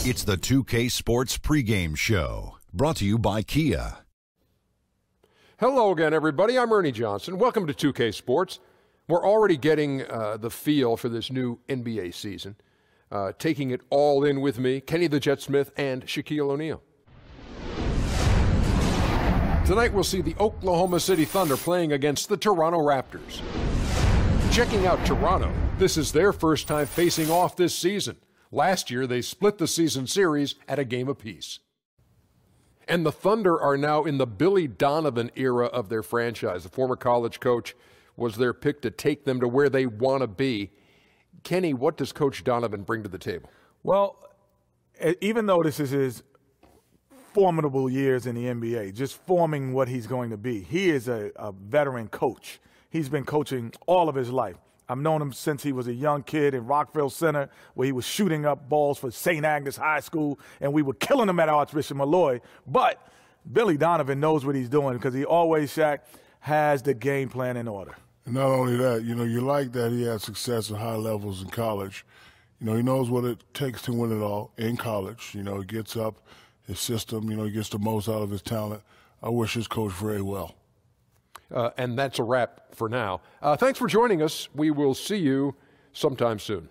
It's the 2K Sports pregame show, brought to you by Kia. Hello again, everybody. I'm Ernie Johnson. Welcome to 2K Sports. We're already getting the feel for this new NBA season. Taking it all in with me, Kenny the Jet Smith and Shaquille O'Neal. Tonight we'll see the Oklahoma City Thunder playing against the Toronto Raptors. Checking out Toronto, this is their first time facing off this season. Last year they split the season series at a game apiece. And the Thunder are now in the Billy Donovan era of their franchise. The former college coach was their pick to take them to where they want to be. Kenny, what does Coach Donovan bring to the table? Well, even though this is his formidable years in the NBA, just forming what he's going to be, he is a veteran coach. He's been coaching all of his life. I've known him since he was a young kid in Rockville Center, where he was shooting up balls for St. Agnes High School, and we were killing him at Archbishop Malloy. But Billy Donovan knows what he's doing because he always, Shaq, has the game plan in order. And not only that, you like that he had success at high levels in college. He knows what it takes to win it all in college. He gets up his system, he gets the most out of his talent. I wish his coach very well. And that's a wrap for now. Thanks for joining us. We will see you sometime soon.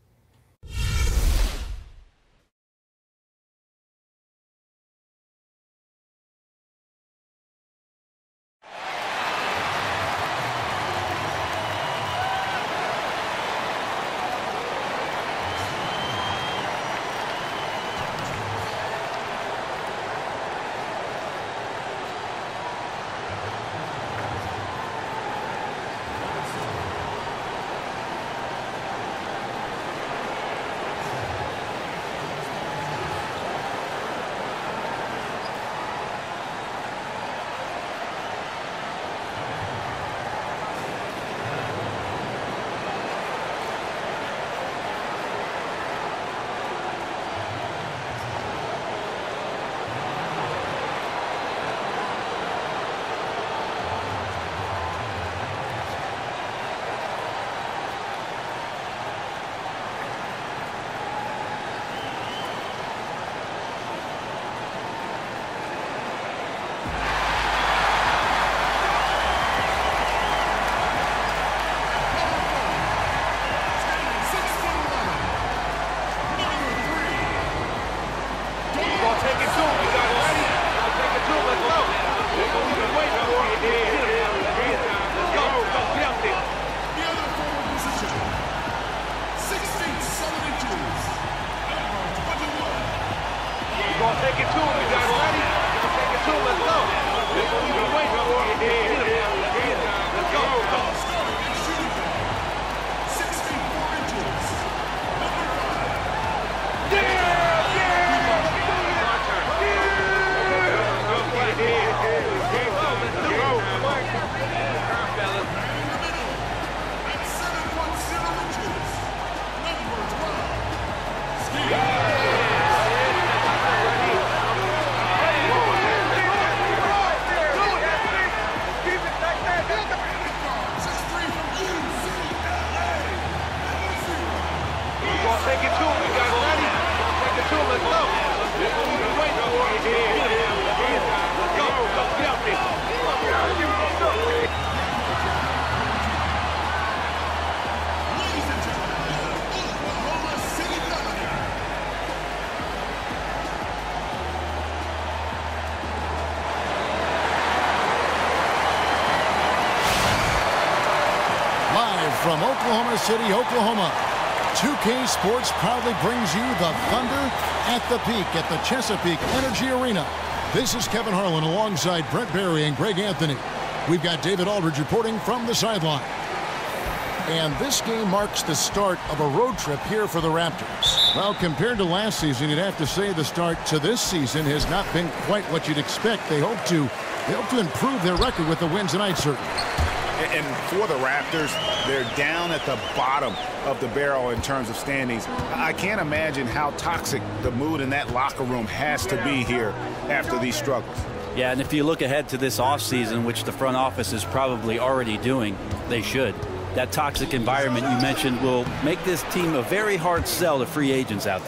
From Oklahoma City, Oklahoma, 2K Sports proudly brings you the Thunder at the peak at the Chesapeake Energy Arena. This is Kevin Harlan alongside Brent Barry and Greg Anthony. We've got David Aldridge reporting from the sideline. And this game marks the start of a road trip here for the Raptors. Well, compared to last season, you'd have to say the start to this season has not been quite what you'd expect. They hope to improve their record with the wins tonight, certainly. And for the Raptors, they're down at the bottom of the barrel in terms of standings. I can't imagine how toxic the mood in that locker room has to be here after these struggles. Yeah, and if you look ahead to this offseason, which the front office is probably already doing, they should. That toxic environment you mentioned will make this team a very hard sell to free agents out there.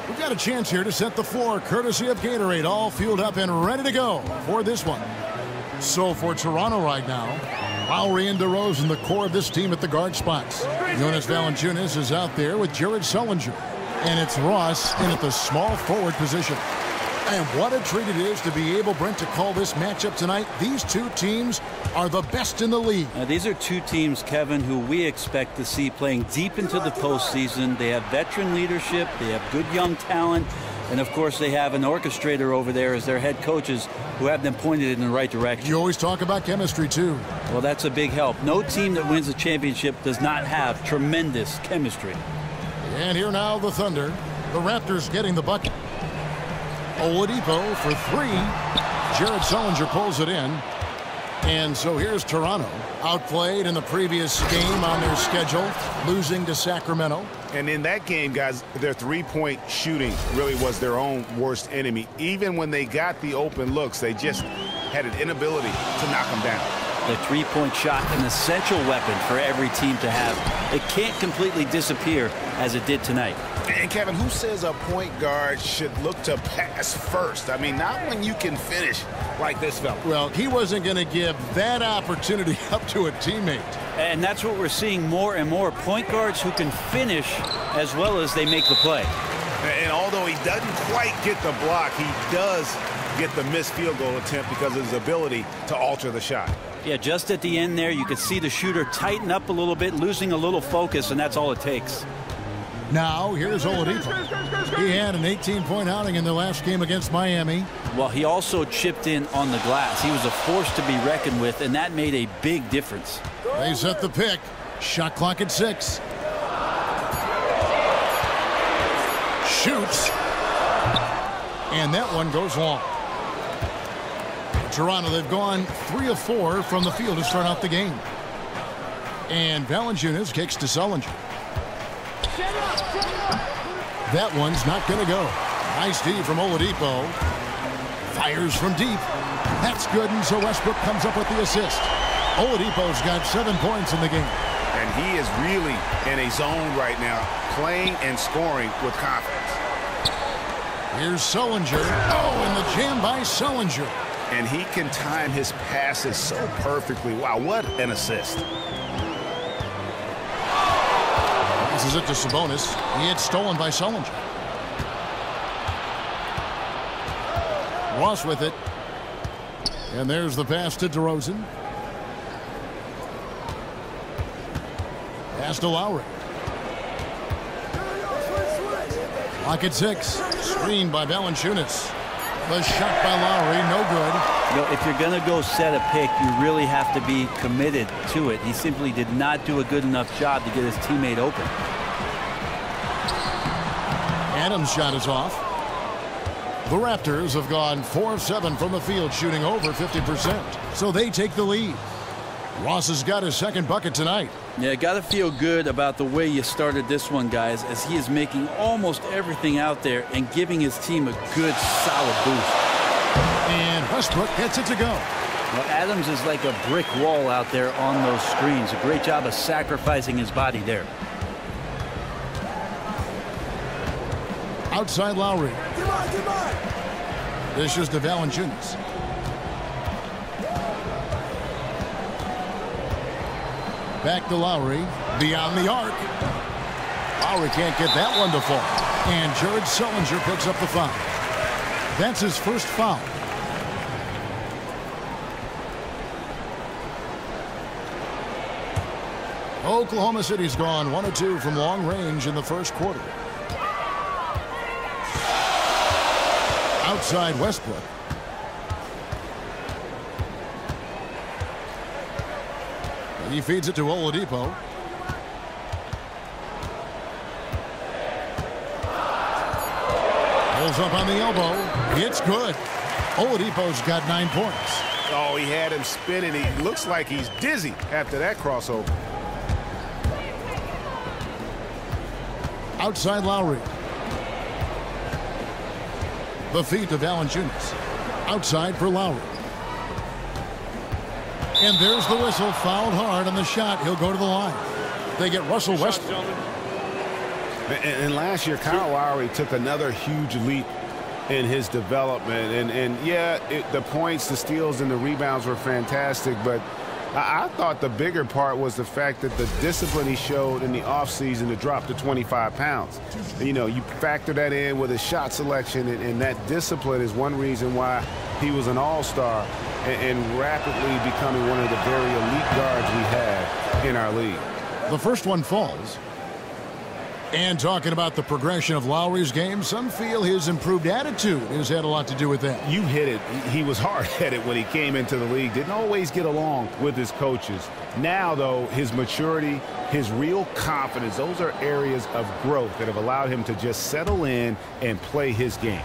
We've got a chance here to set the floor, courtesy of Gatorade, all fueled up and ready to go for this one. So for Toronto right now, Lowry and DeRozan, the core of this team at the guard spots. Jonas Valanciunas is out there with Jared Sullinger. And it's Ross in at the small forward position. And what a treat it is to be able, Brent, to call this matchup tonight. These two teams are the best in the league. Now, these are two teams, Kevin, who we expect to see playing deep into the postseason. They have veteran leadership. They have good young talent. And, of course, they have an orchestrator over there as their head coaches who have them pointed in the right direction. You always talk about chemistry, too. Well, that's a big help. No team that wins a championship does not have tremendous chemistry. And here now the Thunder. The Raptors getting the bucket. Oladipo for three. Jared Sullinger pulls it in. And so here's Toronto. Outplayed in the previous game on their schedule, losing to Sacramento. And in that game, guys, their three-point shooting really was their own worst enemy. Even when they got the open looks, they just had an inability to knock them down. The three-point shot, an essential weapon for every team to have. It can't completely disappear as it did tonight. And, Kevin, who says a point guard should look to pass first? I mean, not when you can finish like this fella. Well, he wasn't going to give that opportunity up to a teammate. And that's what we're seeing more and more. Point guards who can finish as well as they make the play. And although he doesn't quite get the block, he does get the missed field goal attempt because of his ability to alter the shot. Yeah, just at the end there, you could see the shooter tighten up a little bit, losing a little focus, and that's all it takes. Now, here's Oladipo. He had an 18-point outing in their last game against Miami. Well, he also chipped in on the glass. He was a force to be reckoned with, and that made a big difference. They set the pick. Shot clock at 6. Shoots. And that one goes long. Toronto, they've gone 3 of 4 from the field to start out the game. And Valanciunas kicks to Sullinger. That one's not going to go. Nice D from Oladipo. Fires from deep. That's good, and so Westbrook comes up with the assist. Oladipo's got 7 points in the game. And he is really in a zone right now, playing and scoring with confidence. Here's Sullinger. Oh, and the jam by Sullinger. And he can time his passes so perfectly. Wow, what an assist. This is it to Sabonis. He had stolen by Sullinger. Ross with it. And there's the pass to DeRozan. Pass to Lowry. Clock at 6. Screened by Valanciunas. The shot by Lowry, no good. You know, if you're going to go set a pick, you really have to be committed to it. He simply did not do a good enough job to get his teammate open. Adams' shot is off. The Raptors have gone 4 of 7 from the field, shooting over 50%. So they take the lead. Ross has got his second bucket tonight. Yeah, got to feel good about the way you started this one, guys, as he is making almost everything out there and giving his team a good, solid boost. And Westbrook gets it to go. Well, Adams is like a brick wall out there on those screens. A great job of sacrificing his body there. Outside Lowry. This is to Valanciunas. Back to Lowry. Beyond the arc. Lowry can't get that one to fall. And Jared Sullinger picks up the foul. That's his first foul. Oklahoma City's gone 1 of 2 from long range in the first quarter. Outside Westbrook. He feeds it to Oladipo. Pulls up on the elbow. It's good. Oladipo's got 9 points. Oh, he had him spinning. He looks like he's dizzy after that crossover. Outside Lowry. The feed to Valanciunas. Outside for Lowry. And there's the whistle. Fouled hard on the shot. He'll go to the line. They get Russell Westbrook. And last year, Kyle Lowry took another huge leap in his development. And yeah, the points, the steals, and the rebounds were fantastic, but I thought the bigger part was the fact that the discipline he showed in the offseason to drop to 25 pounds. You know, you factor that in with his shot selection, and that discipline is one reason why he was an all-star and rapidly becoming one of the very elite guards we have in our league. The first one falls. And talking about the progression of Lowry's game, some feel his improved attitude has had a lot to do with that. You hit it. He was hard-headed when he came into the league. Didn't always get along with his coaches. Now, though, his maturity, his real confidence, those are areas of growth that have allowed him to just settle in and play his game.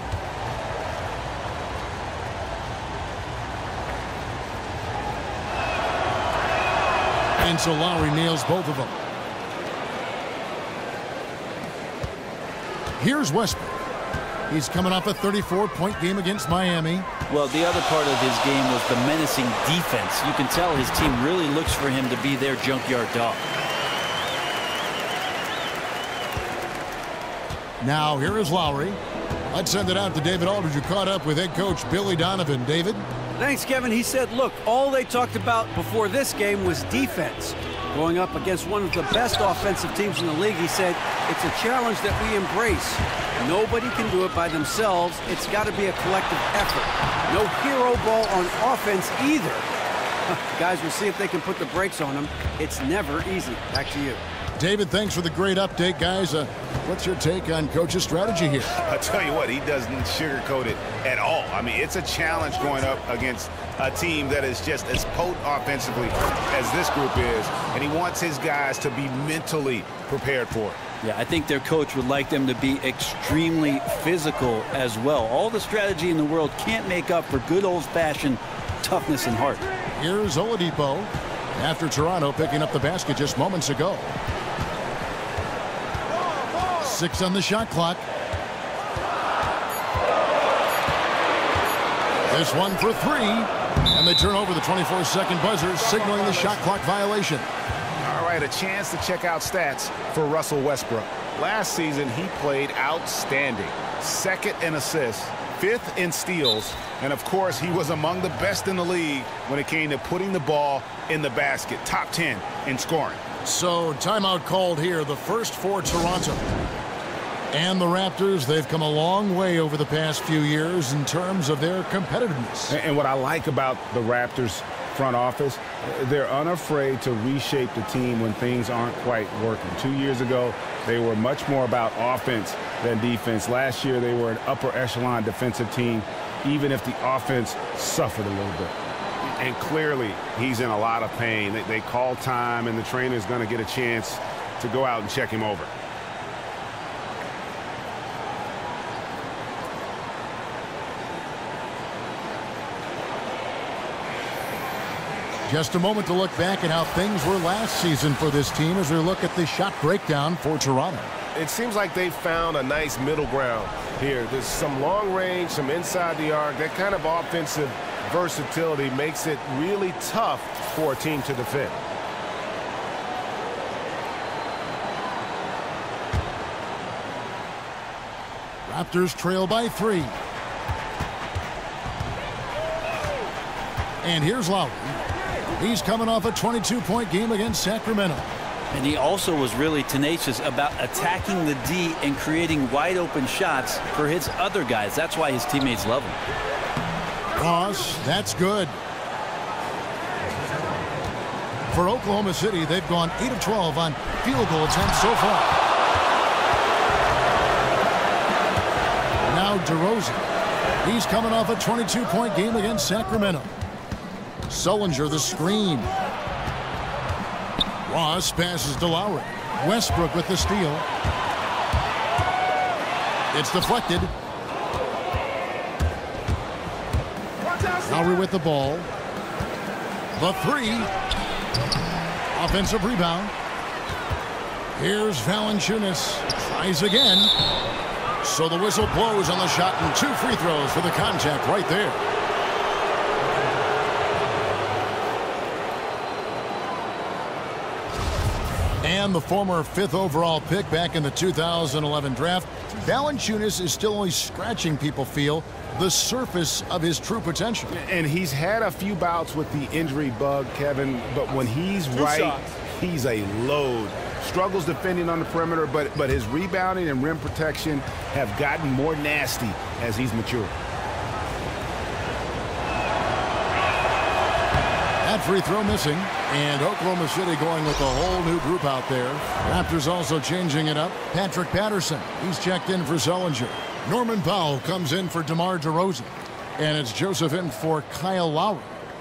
And so Lowry nails both of them. Here's Westbrook. He's coming off a 34-point game against Miami. Well, the other part of his game was the menacing defense. You can tell his team really looks for him to be their junkyard dog. Now, here is Lowry. Let's send it out to David Aldridge, who caught up with head coach Billy Donovan. David? Thanks, Kevin. He said, look, all they talked about before this game was defense. Going up against one of the best offensive teams in the league, he said, it's a challenge that we embrace. Nobody can do it by themselves. It's got to be a collective effort. No hero ball on offense either. Guys, we'll see if they can put the brakes on them. It's never easy. Back to you. David, thanks for the great update, guys. What's your take on coach's strategy here? I'll tell you what, he doesn't sugarcoat it at all. I mean, it's a challenge going up against a team that is just as potent offensively as this group is, and he wants his guys to be mentally prepared for it. Yeah, I think their coach would like them to be extremely physical as well. All the strategy in the world can't make up for good old-fashioned toughness and heart. Here's Oladipo after Toronto picking up the basket just moments ago. 6 on the shot clock. This one for 3. And they turn over the 24-second buzzer, signaling the shot clock violation. All right, a chance to check out stats for Russell Westbrook. Last season, he played outstanding. 2nd in assists, 5th in steals, and of course, he was among the best in the league when it came to putting the ball in the basket. Top 10 in scoring. So, timeout called here, the first for Toronto. And the Raptors, they've come a long way over the past few years in terms of their competitiveness. And what I like about the Raptors front office, they're unafraid to reshape the team when things aren't quite working. 2 years ago, they were much more about offense than defense. Last year, they were an upper echelon defensive team, even if the offense suffered a little bit. And clearly, he's in a lot of pain. They call time, and the trainer's going to get a chance to go out and check him over. Just a moment to look back at how things were last season for this team as we look at the shot breakdown for Toronto. It seems like they found a nice middle ground here. There's some long range, some inside the arc. That kind of offensive versatility makes it really tough for a team to defend. Raptors trail by 3. And here's Lowry. He's coming off a 22-point game against Sacramento. And he also was really tenacious about attacking the D and creating wide-open shots for his other guys. That's why his teammates love him. Ross, that's good. For Oklahoma City, they've gone 8 of 12 on field goal attempts so far. Now DeRozan. He's coming off a 22-point game against Sacramento. Sullinger the screen. Ross passes to Lowry. Westbrook with the steal. It's deflected. Lowry with the ball. The 3. Offensive rebound. Here's Valanciunas. Tries again. So the whistle blows on the shot and 2 free throws for the contact right there. And the former 5th overall pick back in the 2011 draft, Valanciunas is still only scratching, people feel, the surface of his true potential. And he's had a few bouts with the injury bug, Kevin, but when he's right, he's a load. Struggles defending on the perimeter, but his rebounding and rim protection have gotten more nasty as he's matured. That free throw missing, and Oklahoma City going with a whole new group out there. Raptors also changing it up. Patrick Patterson, he's checked in for Sullinger. Norman Powell comes in for DeMar DeRozan, and it's Joseph in for Kyle Lowry.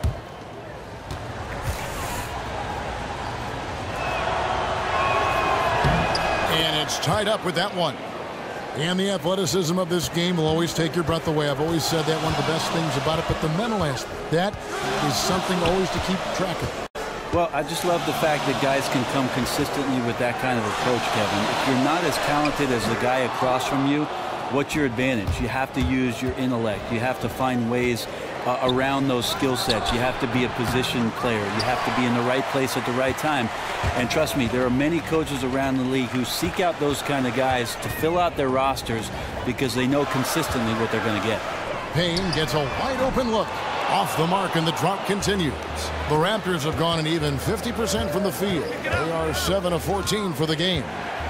And it's tied up with that one. And the athleticism of this game will always take your breath away. I've always said that one of the best things about it, but the mental aspect, that is something always to keep track of. Well, I just love the fact that guys can come consistently with that kind of approach, Kevin. If you're not as talented as the guy across from you, what's your advantage? You have to use your intellect. You have to find ways around those skill sets. You have to be a position player. You have to be in the right place at the right time. And trust me, there are many coaches around the league who seek out those kind of guys to fill out their rosters because they know consistently what they're going to get. Payne gets a wide open look. Off the mark, and the drought continues. The Raptors have gone an even 50% from the field. They are 7 of 14 for the game.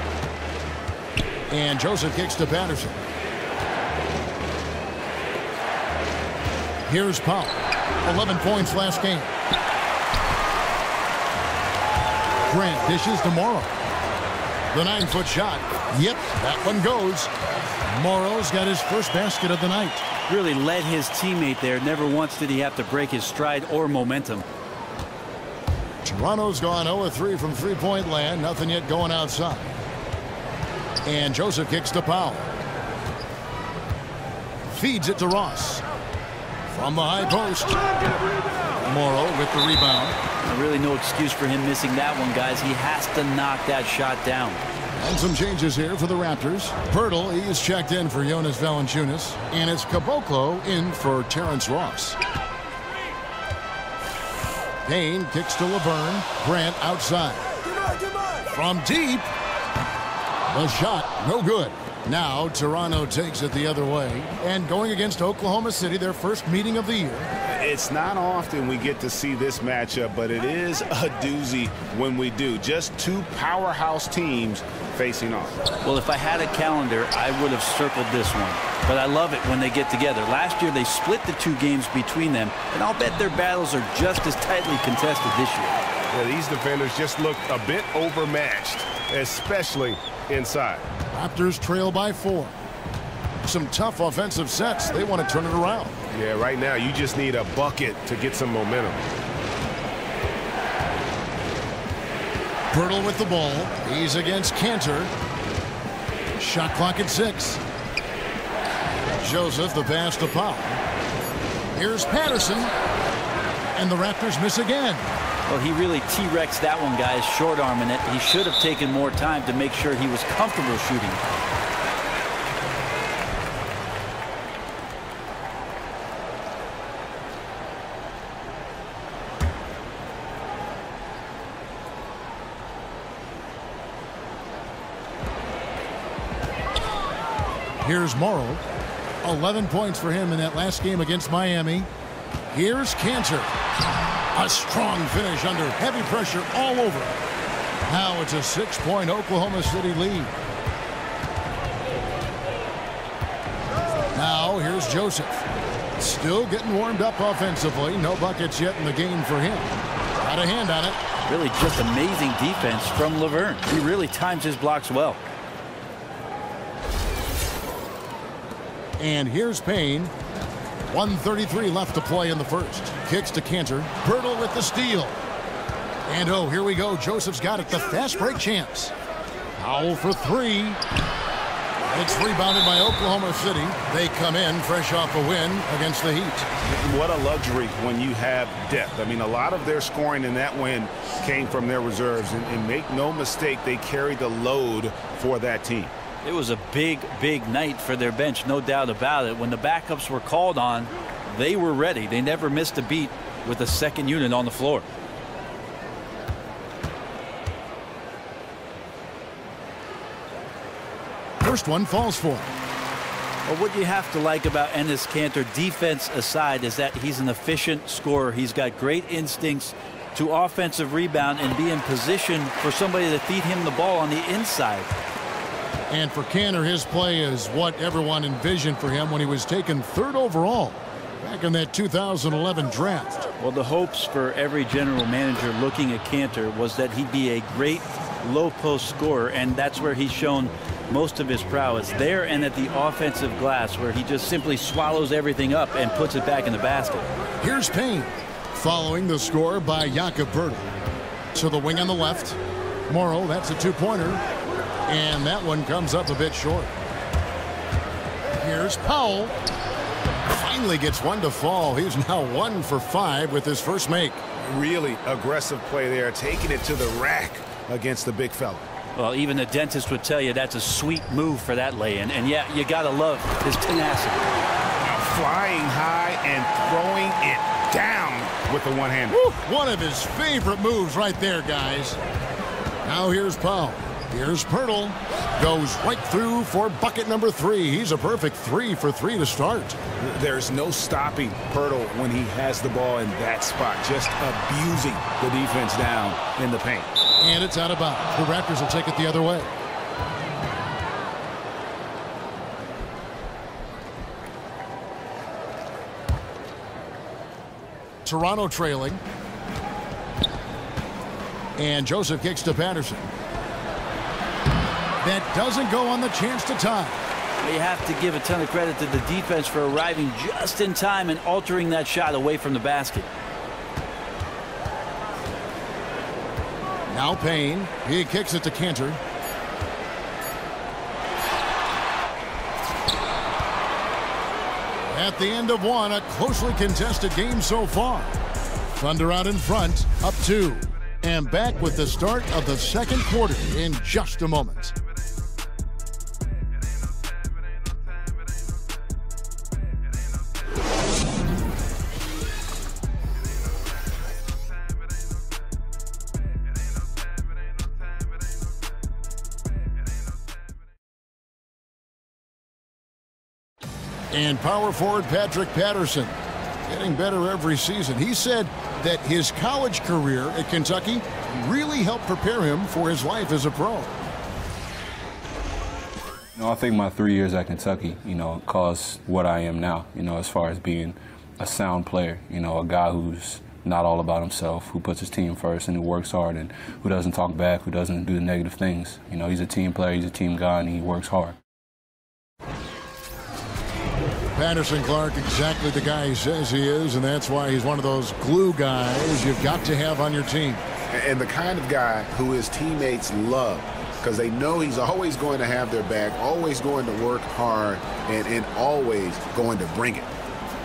And Joseph kicks to Patterson. Here's Powell. 11 points last game. Grant dishes to Morrow. The 9-foot shot. Yep, that one goes. Morrow's got his first basket of the night. Really led his teammate there. Never once did he have to break his stride or momentum. Toronto's gone 0-3 from three-point land. Nothing yet going outside. And Joseph kicks to Powell. Feeds it to Ross. From the high post. Morrow with the rebound. Really no excuse for him missing that one, guys. He has to knock that shot down. And some changes here for the Raptors. Pirtle, he's checked in for Jonas Valanciunas. And it's Caboclo in for Terrence Ross. Payne kicks to Laverne. Grant outside. From deep. The shot, no good. Now Toronto takes it the other way. And going against Oklahoma City, their first meeting of the year. It's not often we get to see this matchup, but it is a doozy when we do. Just two powerhouse teams facing off. Well, if I had a calendar, I would have circled this one. But I love it when they get together. Last year, they split the two games between them, and I'll bet their battles are just as tightly contested this year. Yeah, these defenders just look a bit overmatched, especially inside. Raptors trail by 4. Some tough offensive sets. They want to turn it around. Yeah, right now you just need a bucket to get some momentum. Pirtle with the ball. He's against Cantor. Shot clock at 6. Joseph the pass to Powell. Here's Patterson. And the Raptors miss again. Well, he really T-Rexed that one, guys, short-arming it. He should have taken more time to make sure he was comfortable shooting. Here's Morrow. 11 points for him in that last game against Miami. Here's Cantor. A strong finish under heavy pressure all over. Now it's a 6-point Oklahoma City lead. Now here's Joseph. Still getting warmed up offensively. No buckets yet in the game for him. Got a hand on it. Really just amazing defense from Laverne. He really times his blocks well. And here's Payne. 1:33 left to play in the first. Kicks to Cantor. Pirtle with the steal. And oh, here we go. Joseph's got it. The fast break chance. Powell for 3. It's rebounded by Oklahoma City. They come in fresh off a win against the Heat. What a luxury when you have depth. I mean, a lot of their scoring in that win came from their reserves. And make no mistake, they carried the load for that team. It was a big, big night for their bench, no doubt about it. When the backups were called on, they were ready. They never missed a beat with the second unit on the floor. first one falls for him. Well, what you have to like about Enes Kanter, defense aside, is that he's an efficient scorer. He's got great instincts to offensive rebound and be in position for somebody to feed him the ball on the inside. And for Kanter, his play is what everyone envisioned for him when he was taken 3rd overall back in that 2011 draft. Well, the hopes for every general manager looking at Kanter was that he'd be a great low post scorer, and that's where he's shown most of his prowess, there and at the offensive glass, where he just simply swallows everything up and puts it back in the basket. Here's Payne following the score by Jakob Poeltl. To the wing on the left. Morrow, that's a 2-pointer. And that one comes up a bit short. Here's Powell. Finally gets one to fall. He's now 1 for 5 with his first make. Really aggressive play there, taking it to the rack against the big fella. Well, even the dentist would tell you that's a sweet move for that lay-in. And yeah, you got to love his tenacity. Flying high and throwing it down with the one-hander. One of his favorite moves right there, guys. Now here's Powell. Here's Poeltl. Goes right through for bucket number 3. He's a perfect 3 for 3 to start. There's no stopping Poeltl when he has the ball in that spot, just abusing the defense down in the paint. And it's out of bounds. The Raptors will take it the other way. Toronto trailing. And Joseph kicks to Patterson. That doesn't go on the chance to tie. You have to give a ton of credit to the defense for arriving just in time and altering that shot away from the basket. Now Payne. He kicks it to Kanter. At the end of one, a closely contested game so far. Thunder out in front, up 2. And back with the start of the second quarter in just a moment. And power forward Patrick Patterson getting better every season. He said that his college career at Kentucky really helped prepare him for his life as a pro. I think my 3 years at Kentucky, caused what I am now, as far as being a sound player, a guy who's not all about himself, who puts his team first and who works hard and who doesn't talk back, who doesn't do the negative things. He's a team player, he's a team guy, and he works hard. Patterson Clark, exactly the guy he says he is, and that's why he's one of those glue guys you've got to have on your team. And the kind of guy who his teammates love, because they know he's always going to have their back, always going to work hard, and always going to bring it.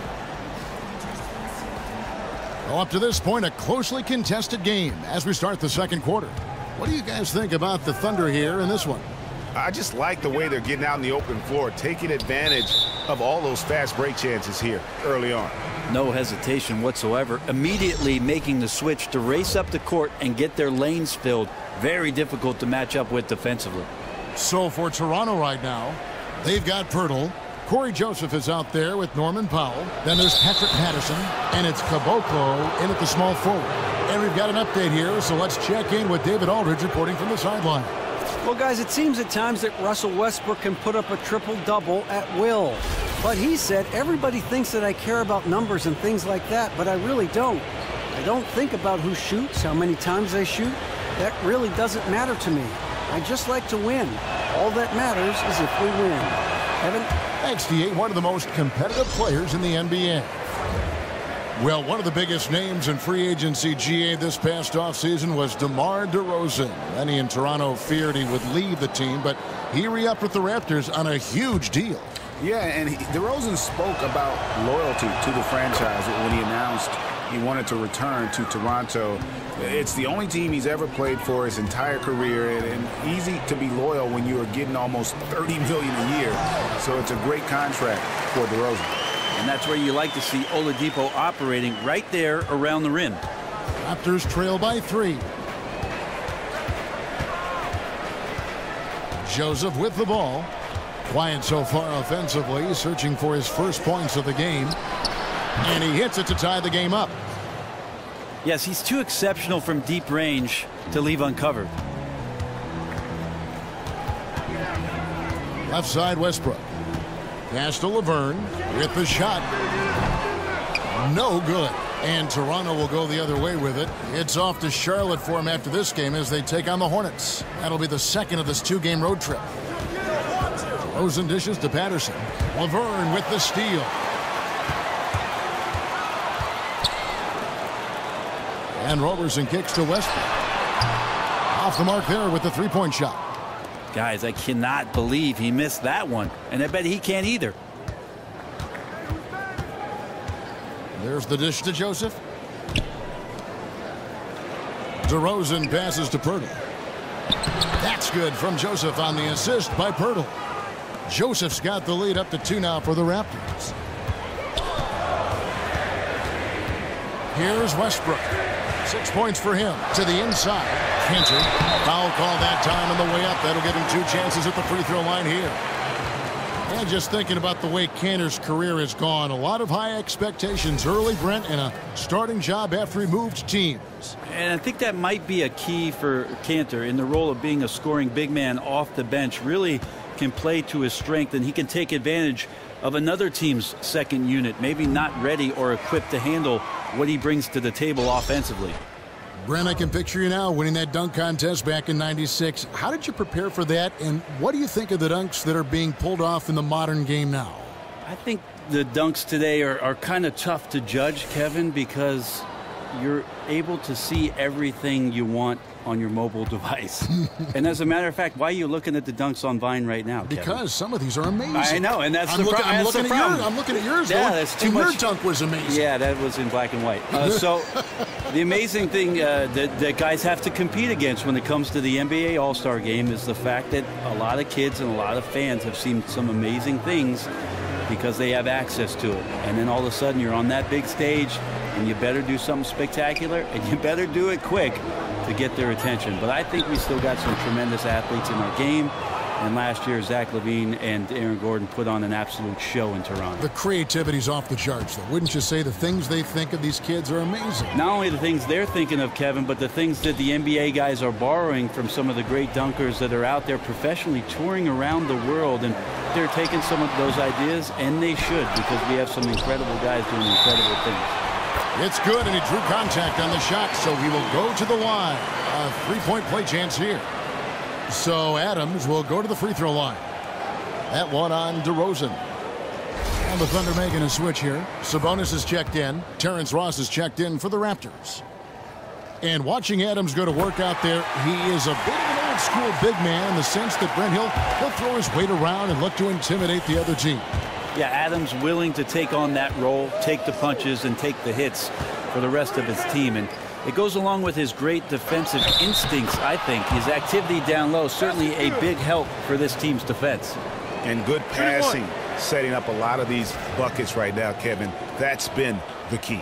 Well, up to this point, a closely contested game as we start the second quarter. What do you guys think about the Thunder here in this one? I just like the way they're getting out in the open floor, taking advantage of all those fast break chances here early on. No hesitation whatsoever. Immediately making the switch to race up the court and get their lanes filled. Very difficult to match up with defensively. So for Toronto right now, they've got Poeltl. Corey Joseph is out there with Norman Powell. Then there's Patrick Patterson, and it's Caboclo in at the small forward. And we've got an update here, so let's check in with David Aldridge reporting from the sideline. Well, guys, it seems at times that Russell Westbrook can put up a triple-double at will. But he said, everybody thinks that I care about numbers and things like that, but I really don't. I don't think about who shoots, how many times they shoot. That really doesn't matter to me. I just like to win. All that matters is if we win. Evan? Thanks, D.A., one of the most competitive players in the NBA. Well, one of the biggest names in free agency, GA, this past offseason was DeMar DeRozan. Many in Toronto feared he would leave the team, but he re-upped with the Raptors on a huge deal. Yeah, and DeRozan spoke about loyalty to the franchise when he announced he wanted to return to Toronto. It's the only team he's ever played for his entire career, and easy to be loyal when you are getting almost $30 million a year. So it's a great contract for DeRozan. And that's where you like to see Oladipo operating right there around the rim. Raptors trail by 3. Joseph with the ball. Quiet so far offensively, searching for his first points of the game. And he hits it to tie the game up. Yes, he's too exceptional from deep range to leave uncovered. Left side, Westbrook. Pass to Laverne with the shot. No good. And Toronto will go the other way with it. It's off to Charlotte for him after this game as they take on the Hornets. That'll be the second of this 2-game road trip. Rosen dishes to Patterson. Laverne with the steal. And Roberson kicks to Westbrook. Off the mark there with the three-point shot. Guys, I cannot believe he missed that one. And I bet he can't either. There's the dish to Joseph. DeRozan passes to Poeltl. That's good from Joseph on the assist by Poeltl. Joseph's got the lead up to 2 now for the Raptors. Here's Westbrook. 6 points for him. To the inside. Kanter. Foul call that time on the way up. That'll give him 2 chances at the free throw line here. And just thinking about the way Kanter's career has gone, a lot of high expectations early, Brent, and a starting job after he moved teams. And I think that might be a key for Kanter in the role of being a scoring big man off the bench. Really can play to his strength, and he can take advantage of another team's second unit, maybe not ready or equipped to handle what he brings to the table offensively. Brent, I can picture you now winning that dunk contest back in '96. How did you prepare for that, and what do you think of the dunks that are being pulled off in the modern game now? I think the dunks today are kind of tough to judge, Kevin, because you're able to see everything you want on your mobile device. And as a matter of fact, why are you looking at the dunks on Vine right now, Kevin? Because some of these are amazing. I know, and that's I'm the problem. I'm looking at yours. Yeah, that's too much. Your dunk was amazing. Yeah, that was in black and white. So the amazing thing that guys have to compete against when it comes to the NBA All-Star Game is the fact that a lot of kids and a lot of fans have seen some amazing things because they have access to it. And then all of a sudden you're on that big stage and you better do something spectacular and you better do it quick to get their attention. But I think we still got some tremendous athletes in our game. And last year, Zach LaVine and Aaron Gordon put on an absolute show in Toronto. The creativity's off the charts, though. Wouldn't you say the things they think of these kids are amazing? Not only the things they're thinking of, Kevin, but the things that the NBA guys are borrowing from some of the great dunkers that are out there professionally touring around the world. And they're taking some of those ideas, and they should, because we have some incredible guys doing incredible things. It's good, and he drew contact on the shot, so he will go to the line. A three-point play chance here. So Adams will go to the free throw line. That one on DeRozan. And the Thunder making a switch here. Sabonis is checked in. Terrence Ross is checked in for the Raptors. And watching Adams go to work out there, he is a bit of an old-school big man in the sense that Brent he'll throw his weight around and look to intimidate the other team. Yeah, Adams willing to take on that role, take the punches, and take the hits for the rest of his team. And it goes along with his great defensive instincts, I think. His activity down low, certainly a big help for this team's defense. And good passing, setting up a lot of these buckets right now, Kevin. That's been the key.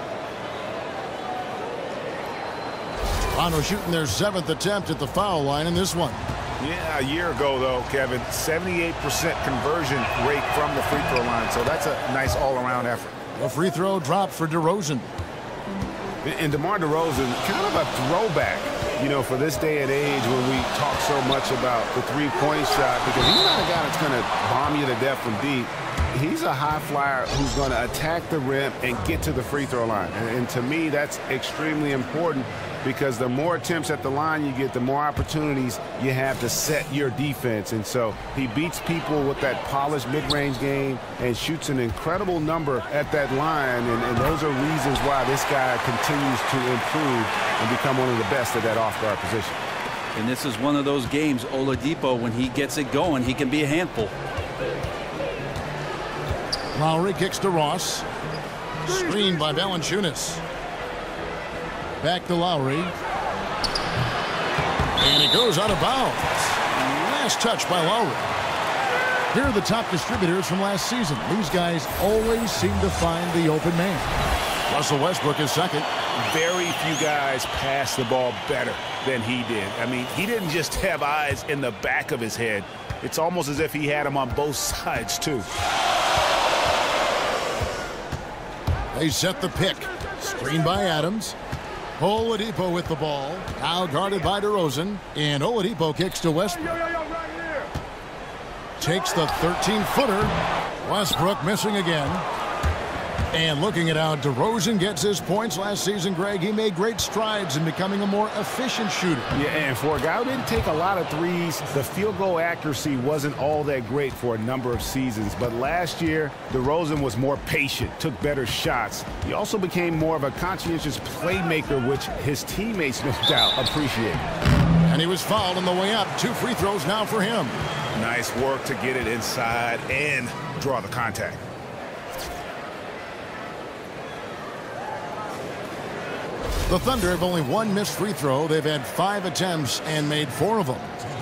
Toronto shooting their 7th attempt at the foul line in this one. Yeah, a year ago, though, Kevin, 78% conversion rate from the free throw line. So that's a nice all-around effort. A free throw drop for DeRozan. And DeMar DeRozan, kind of a throwback, you know, for this day and age when we talk so much about the three-point shot, because he's not a guy that's going to bomb you to death from deep. He's a high flyer who's going to attack the rim and get to the free throw line. And to me, that's extremely important, because the more attempts at the line you get, the more opportunities you have to set your defense. And so he beats people with that polished mid-range game and shoots an incredible number at that line. And those are reasons why this guy continues to improve and become one of the best at that off-guard position. And this is one of those games, Oladipo, when he gets it going, he can be a handful. Lowry kicks to Ross. Screened by Valanciunas. Back to Lowry. And it goes out of bounds. Last touch by Lowry. Here are the top distributors from last season. These guys always seem to find the open man. Russell Westbrook is second. Very few guys pass the ball better than he did. I mean, he didn't just have eyes in the back of his head. It's almost as if he had them on both sides, too. They set the pick. Screen by Adams. Oladipo with the ball. Now guarded by DeRozan. And Oladipo kicks to Westbrook. Takes the 13-footer. Westbrook missing again. And looking at how DeRozan gets his points last season, Greg, he made great strides in becoming a more efficient shooter. Yeah, and for a guy who didn't take a lot of threes, the field goal accuracy wasn't all that great for a number of seasons. But last year, DeRozan was more patient, took better shots. He also became more of a conscientious playmaker, which his teammates, no doubt, appreciated. And he was fouled on the way up. 2 free throws now for him. Nice work to get it inside and draw the contact. The Thunder have only 1 missed free throw. They've had 5 attempts and made 4 of them.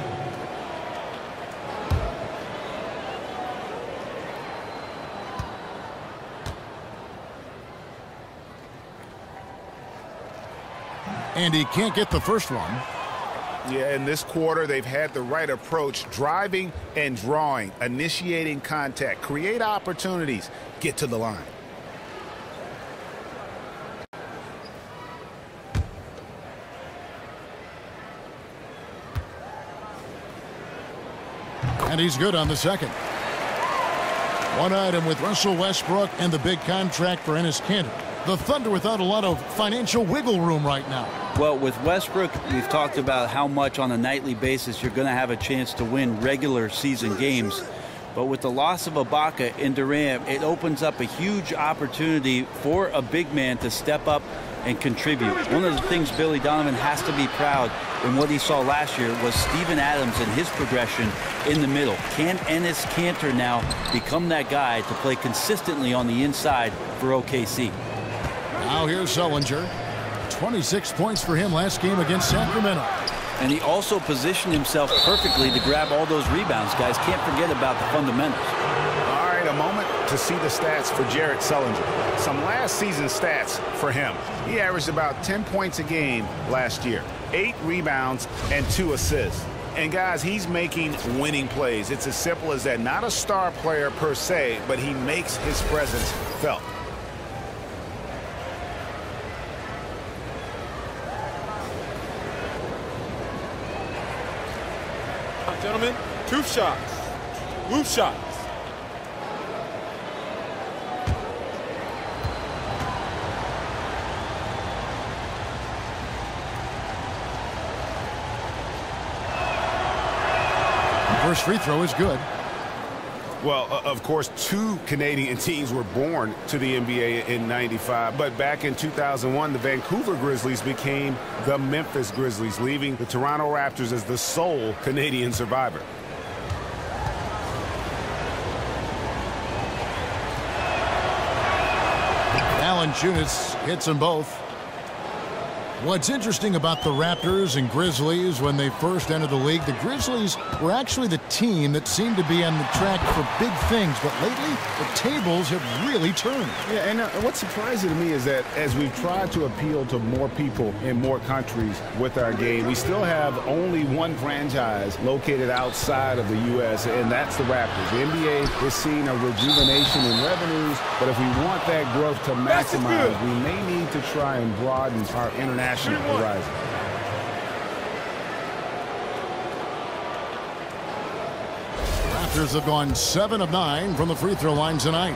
And he can't get the first one. Yeah, in this quarter, they've had the right approach, driving and drawing, initiating contact, create opportunities, get to the line. And he's good on the second. One item with Russell Westbrook and the big contract for Enes Kanter. The Thunder without a lot of financial wiggle room right now. Well, with Westbrook, we've talked about how much on a nightly basis you're going to have a chance to win regular season games. But with the loss of Ibaka and Durant, it opens up a huge opportunity for a big man to step up and contribute. One of the things Billy Donovan has to be proud in what he saw last year was Steven Adams and his progression in the middle. Can Enes Kanter now become that guy to play consistently on the inside for OKC? Now here's Sullinger. 26 points for him last game against Sacramento. And he also positioned himself perfectly to grab all those rebounds, guys. Can't forget about the fundamentals. All right, a moment to see the stats for Jared Sullinger. Some last season stats for him. He averaged about 10 points a game last year, 8 rebounds and 2 assists. And guys, he's making winning plays. It's as simple as that. Not a star player per se, but he makes his presence felt. Gentlemen, 2 shots. Loose shots. First free throw is good. Well, of course, 2 Canadian teams were born to the NBA in '95, but back in 2001, the Vancouver Grizzlies became the Memphis Grizzlies, leaving the Toronto Raptors as the sole Canadian survivor. Valanciunas hits them both. What's interesting about the Raptors and Grizzlies when they first entered the league, the Grizzlies were actually the team that seemed to be on the track for big things, but lately the tables have really turned. Yeah, and what's surprising to me is that as we've tried to appeal to more people in more countries with our game, we still have only one franchise located outside of the U.S., and that's the Raptors. The NBA is seeing a rejuvenation in revenues, but if we want that growth to maximize, we may need to try and broaden our international horizon. Raptors have gone 7 of 9 from the free throw line tonight.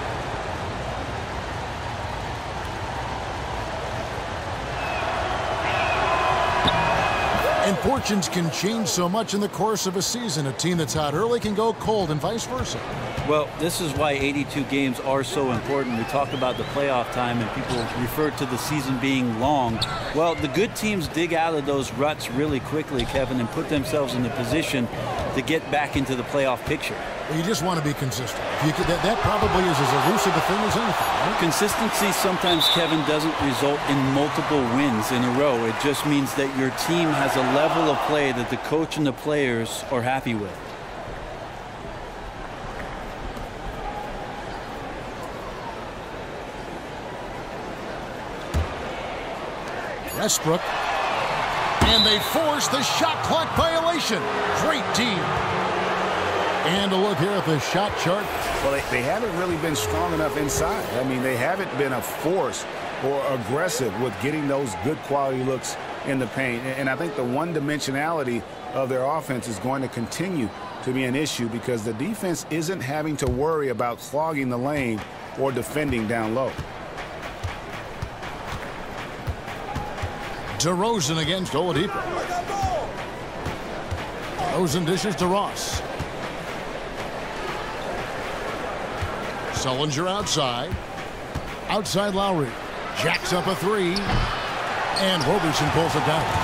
And fortunes can change so much in the course of a season. A team that's hot early can go cold and vice versa. Well, this is why 82 games are so important. We talk about the playoff time and people refer to the season being long. Well, the good teams dig out of those ruts really quickly, Kevin, and put themselves in the position to get back into the playoff picture. You just want to be consistent. That probably is as elusive a thing as anything. Right? Consistency sometimes, Kevin, doesn't result in multiple wins in a row. It just means that your team has a level of play that the coach and the players are happy with. Westbrook. And they force the shot clock violation. Great D. And a look here at the shot chart. Well, they haven't really been strong enough inside. I mean, they haven't been a force or aggressive with getting those good quality looks in the paint. And I think the one-dimensionality of their offense is going to continue to be an issue because the defense isn't having to worry about clogging the lane or defending down low. DeRozan against Oladipo. DeRozan dishes to Ross. Sullinger outside. Outside Lowry. Jacks up a three. And Roberson pulls it down.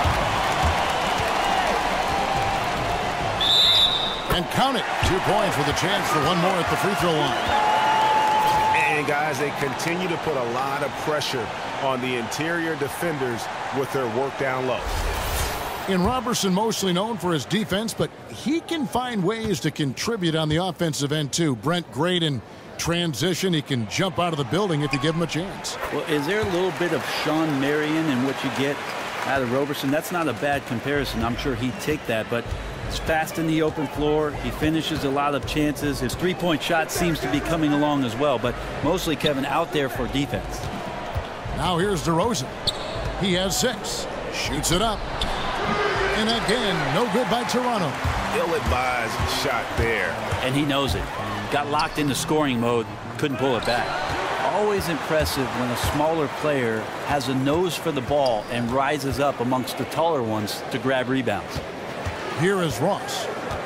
And count it. 2 points with a chance for one more at the free throw line. And guys, they continue to put a lot of pressure on the interior defenders with their work down low. And Roberson mostly known for his defense, but he can find ways to contribute on the offensive end too. Brent, great in transition. He can jump out of the building if you give him a chance. Well, is there a little bit of Sean Marion in what you get out of Roberson? That's not a bad comparison. I'm sure he'd take that, but he's fast in the open floor. He finishes a lot of chances. His three-point shot seems to be coming along as well, but mostly, Kevin, out there for defense. Now here's DeRozan. He has 6. Shoots it up. And again, no good by Toronto. Ill-advised shot there. And he knows it. Got locked into scoring mode. Couldn't pull it back. Always impressive when a smaller player has a nose for the ball and rises up amongst the taller ones to grab rebounds. Here is Ross.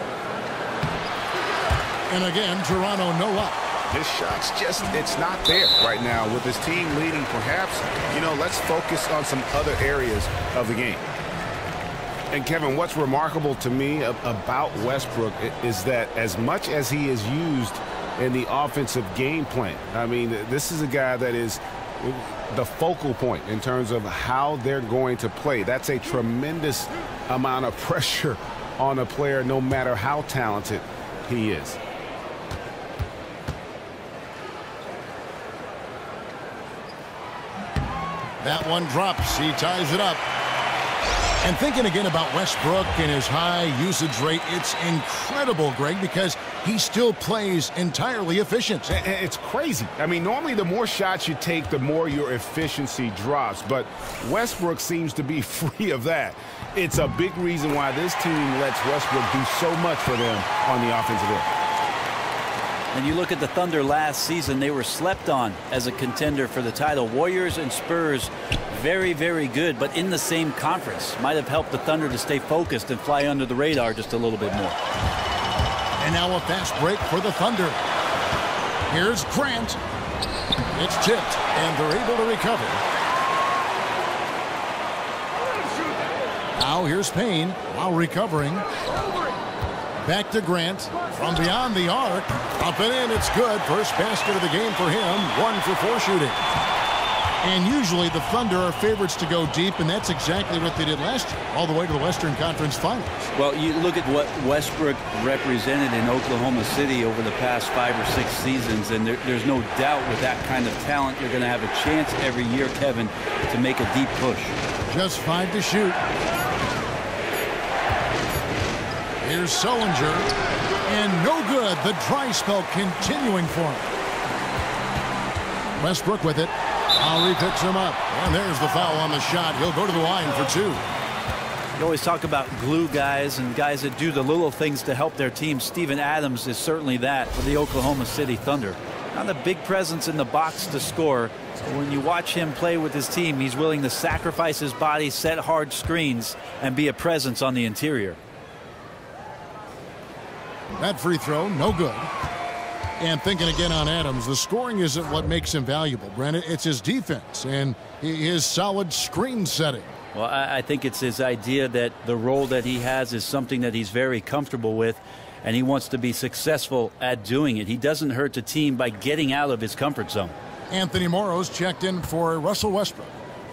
And again, Toronto no up. His shot's just, it's not there right now. With his team leading, perhaps, let's focus on some other areas of the game. And Kevin, what's remarkable to me about Westbrook is that as much as he is used in the offensive game plan, I mean, this is a guy that is the focal point in terms of how they're going to play. That's a tremendous amount of pressure on a player, no matter how talented he is. That one drops. He ties it up. And thinking again about Westbrook and his high usage rate, it's incredible, Greg, because he still plays entirely efficient. It's crazy. I mean, normally the more shots you take, the more your efficiency drops. But Westbrook seems to be free of that. It's a big reason why this team lets Westbrook do so much for them on the offensive end. And you look at the Thunder last season, they were slept on as a contender for the title. Warriors and Spurs, very, very good, but in the same conference. Might have helped the Thunder to stay focused and fly under the radar just a little bit more. And now a fast break for the Thunder. Here's Grant. It's tipped, and they're able to recover. Now here's Payne while recovering. Back to Grant from beyond the arc. Up and in, it's good. First basket of the game for him. 1 for 4 shooting. And usually the Thunder are favorites to go deep, and that's exactly what they did last year, all the way to the Western Conference Finals. Well, you look at what Westbrook represented in Oklahoma City over the past 5 or 6 seasons, and there's no doubt with that kind of talent, you're going to have a chance every year, Kevin, to make a deep push. Just 5 to shoot. Here's Sullinger, and no good. The dry spell continuing for him. Westbrook with it. Lowry picks him up, and there's the foul on the shot. He'll go to the line for 2. You always talk about glue guys and guys that do the little things to help their team. Steven Adams is certainly that for the Oklahoma City Thunder. Not a big presence in the box to score. When you watch him play with his team, he's willing to sacrifice his body, set hard screens, and be a presence on the interior. That free throw, no good. And thinking again on Adams, the scoring isn't what makes him valuable, Brandon. It's his defense and his solid screen setting. Well, I think it's his idea that the role that he has is something that he's very comfortable with, and he wants to be successful at doing it. He doesn't hurt the team by getting out of his comfort zone. Anthony Morrow's checked in for Russell Westbrook.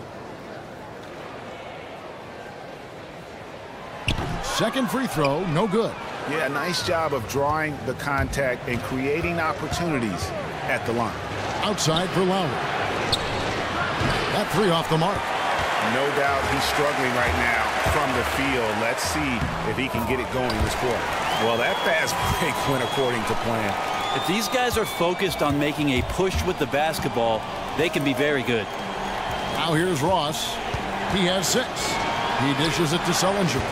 Second free throw, no good. Yeah, nice job of drawing the contact and creating opportunities at the line. Outside for Lowry. That 3 off the mark. No doubt he's struggling right now from the field. Let's see if he can get it going this quarter. Well, that fast break went according to plan. If these guys are focused on making a push with the basketball, they can be very good. Now here's Ross. He has 6. He dishes it to Sullinger.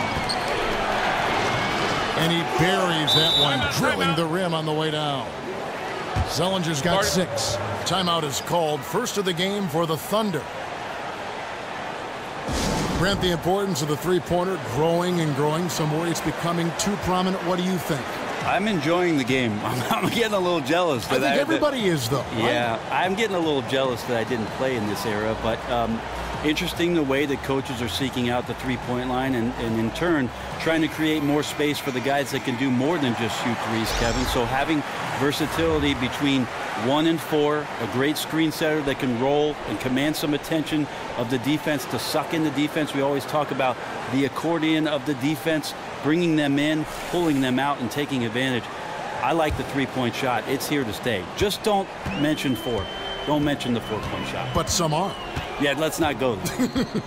And he buries that one, drilling the rim on the way down. Sullinger's got 6. Timeout is called. First of the game for the Thunder. Brent, the importance of the three-pointer growing and growing. Some worry it's becoming too prominent. What do you think? I'm enjoying the game. I'm getting a little jealous. I think everybody is, though. Yeah, I'm getting a little jealous that I didn't play in this era. But interesting the way that coaches are seeking out the three-point line and in turn trying to create more space for the guys that can do more than just shoot threes, Kevin. So having versatility between 1 and 4, a great screen setter that can roll and command some attention of the defense to suck in the defense. We always talk about the accordion of the defense, bringing them in, pulling them out, and taking advantage. I like the three-point shot. It's here to stay. Just don't mention 4. Don't mention the 4-point shot. But some are. Yeah, let's not go there.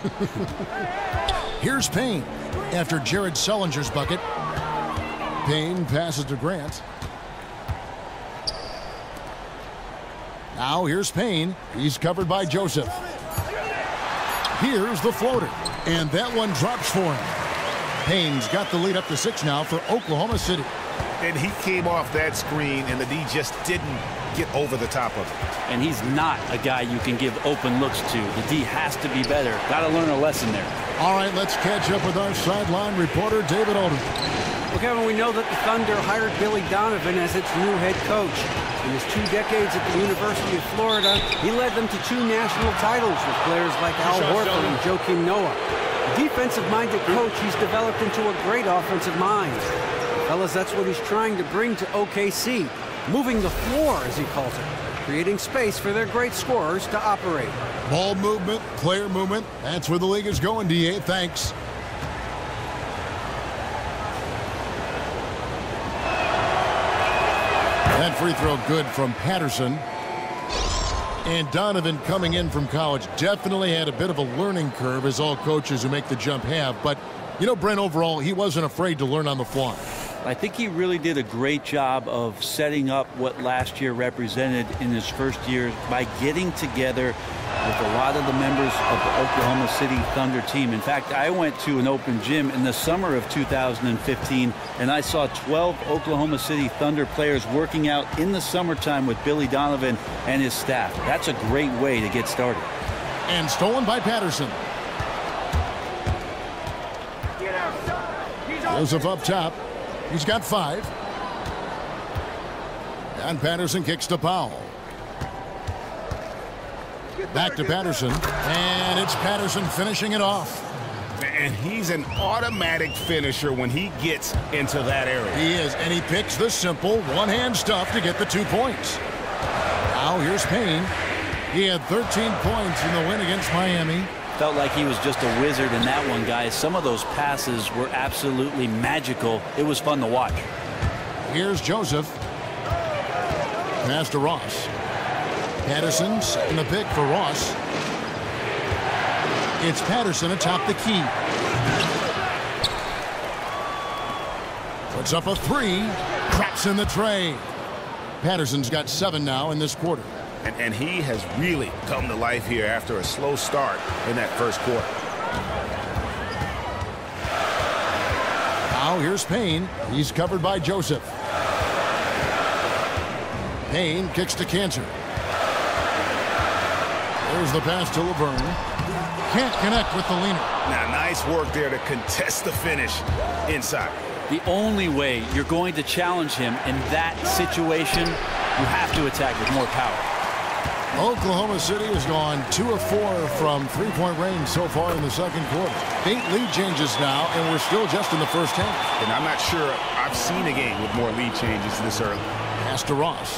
Here's Payne after Jared Sullinger's bucket. Payne passes to Grant. Now here's Payne. He's covered by Joseph. Here's the floater. And that one drops for him. Payne's got the lead up to 6 now for Oklahoma City. And he came off that screen, and the D just didn't get over the top of it. And he's not a guy you can give open looks to. The D has to be better. Got to learn a lesson there. All right, let's catch up with our sideline reporter, David Alden. Well, Kevin, we know that the Thunder hired Billy Donovan as its new head coach. In his 2 decades at the University of Florida, he led them to 2 national titles with players like Al Horford and Joakim Noah. A defensive-minded coach, he's developed into a great offensive mind. Fellas, that's what he's trying to bring to OKC. Moving the floor, as he calls it. Creating space for their great scorers to operate. Ball movement, player movement. That's where the league is going, D.A. Thanks. That free throw good from Patterson. And Donovan coming in from college definitely had a bit of a learning curve, as all coaches who make the jump have. But, you know, Brent, overall, he wasn't afraid to learn on the fly. I think he really did a great job of setting up what last year represented in his first year by getting together with a lot of the members of the Oklahoma City Thunder team. In fact, I went to an open gym in the summer of 2015, and I saw 12 Oklahoma City Thunder players working out in the summertime with Billy Donovan and his staff. That's a great way to get started. And stolen by Patterson. Joseph up top. He's got 5. And Patterson kicks to Powell. Back to Patterson. And it's Patterson finishing it off. And he's an automatic finisher when he gets into that area. He is. And he picks the simple one-hand stuff to get the 2 points. Now here's Payne. He had 13 points in the win against Miami. Felt like he was just a wizard in that one, guys. Some of those passes were absolutely magical. It was fun to watch. Here's Joseph. Pass to Ross. Patterson setting the pick for Ross. It's Patterson atop the key. Puts up a 3. Craps in the tray. Patterson's got 7 now in this quarter. And he has really come to life here after a slow start in that first quarter. Now here's Payne. He's covered by Joseph. Payne kicks to Cantor. There's the pass to Laverne. Can't connect with the leaner. Now, nice work there to contest the finish inside. The only way you're going to challenge him in that situation, you have to attack with more power. Oklahoma City has gone 2 of 4 from three-point range so far in the second quarter. 8 lead changes now, and we're still just in the first half. And I'm not sure I've seen a game with more lead changes this early. Pass to Ross.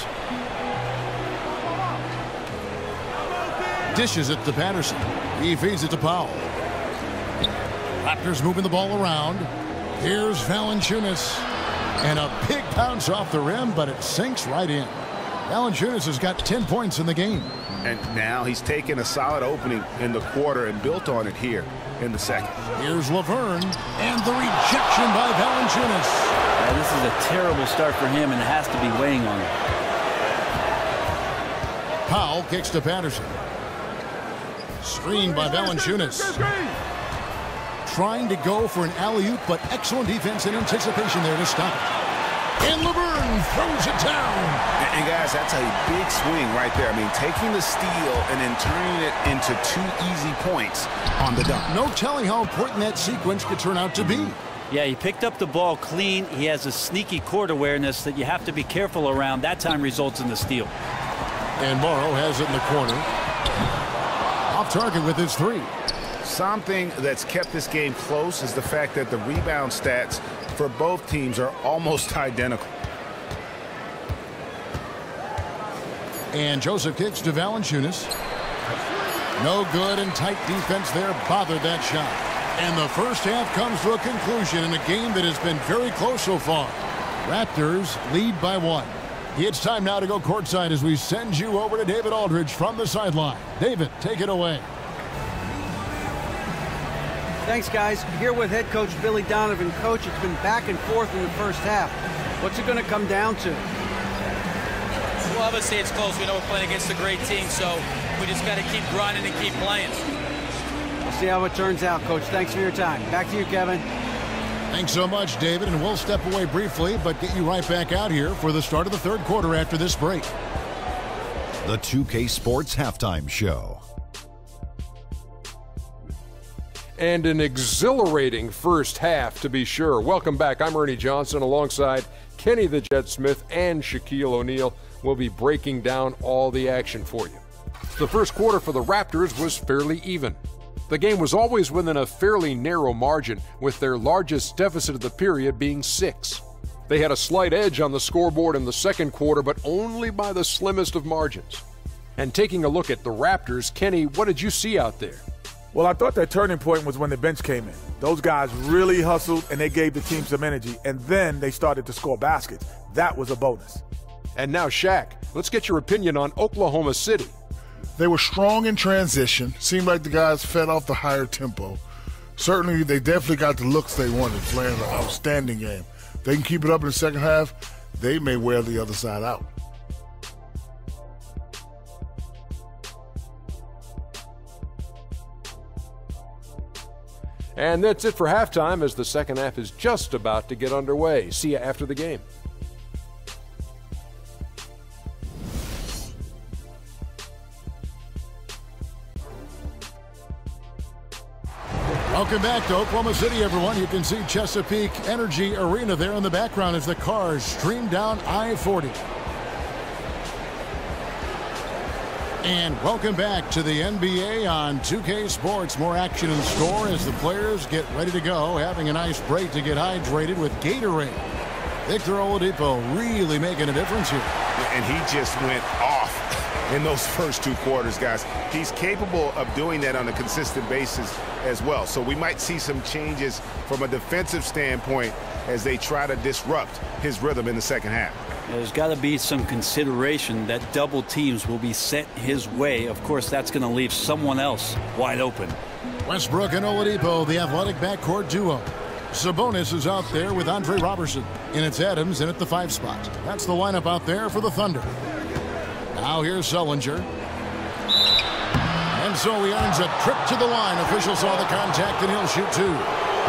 Dishes it to Patterson. He feeds it to Powell. Raptors moving the ball around. Here's Valanciunas. And a big bounce off the rim, but it sinks right in. Valanciunas has got 10 points in the game. And now he's taken a solid opening in the quarter and built on it here in the second. Here's Laverne, and the rejection by Valanciunas. This is a terrible start for him, and it has to be weighing on him. Powell kicks to Patterson. Screened by Valanciunas. Trying to go for an alley-oop, but excellent defense and anticipation there to stop it. And Laverne throws it down. And guys, that's a big swing right there. I mean, taking the steal and then turning it into 2 easy points on the dunk. No telling how important that sequence could turn out to be. Yeah, he picked up the ball clean. He has a sneaky court awareness that you have to be careful around. That time results in the steal. And Morrow has it in the corner. Off target with his 3. Something that's kept this game close is the fact that the rebound stats for both teams are almost identical. And Joseph kicks to Valanciunas. No good, and tight defense there bothered that shot. And the first half comes to a conclusion in a game that has been very close so far. Raptors lead by 1. It's time now to go courtside as we send you over to David Aldridge from the sideline. David, take it away. Thanks, guys. Here with head coach Billy Donovan. Coach, it's been back and forth in the first half. What's it going to come down to? Well, obviously it's close. We know we're playing against a great team, so we just got to keep grinding and keep playing. We'll see how it turns out, Coach. Thanks for your time. Back to you, Kevin. Thanks so much, David, and we'll step away briefly, but get you right back out here for the start of the third quarter after this break. The 2K Sports Halftime Show. And an exhilarating first half, to be sure. Welcome back. I'm Ernie Johnson alongside Kenny the Jet Smith and Shaquille O'Neal. We'll be breaking down all the action for you. The first quarter for the Raptors was fairly even. The game was always within a fairly narrow margin, with their largest deficit of the period being 6. They had a slight edge on the scoreboard in the second quarter, but only by the slimmest of margins. And taking a look at the Raptors, Kenny, what did you see out there? Well, I thought that turning point was when the bench came in. Those guys really hustled, and they gave the team some energy, and then they started to score baskets. That was a bonus. And now, Shaq, let's get your opinion on Oklahoma City. They were strong in transition. Seemed like the guys fed off the higher tempo. Certainly, they definitely got the looks they wanted, playing an outstanding game. They can keep it up in the second half, they may wear the other side out. And that's it for halftime, as the second half is just about to get underway. See you after the game. Welcome back to Oklahoma City, everyone. You can see Chesapeake Energy Arena there in the background as the cars stream down I-40. And welcome back to the NBA on 2K Sports. More action in store as the players get ready to go, having a nice break to get hydrated with Gatorade. Victor Oladipo really making a difference here. And he just went off in those first 2 quarters, guys. He's capable of doing that on a consistent basis as well. So we might see some changes from a defensive standpoint as they try to disrupt his rhythm in the second half. There's got to be some consideration that double teams will be sent his way. Of course, that's going to leave someone else wide open. Westbrook and Oladipo, the athletic backcourt duo. Sabonis is out there with Andre Robertson. And it's Adams in at the 5 spot. That's the lineup out there for the Thunder. Now here's Sullinger. And so he earns a trip to the line. Official saw the contact, and he'll shoot 2.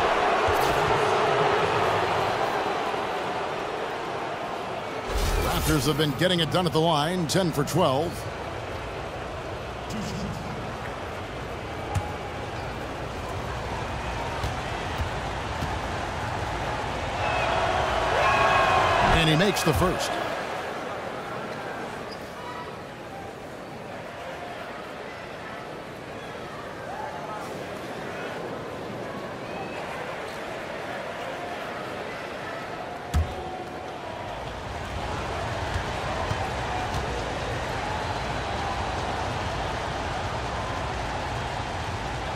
Raptors have been getting it done at the line, 10 for 12. And he makes the first.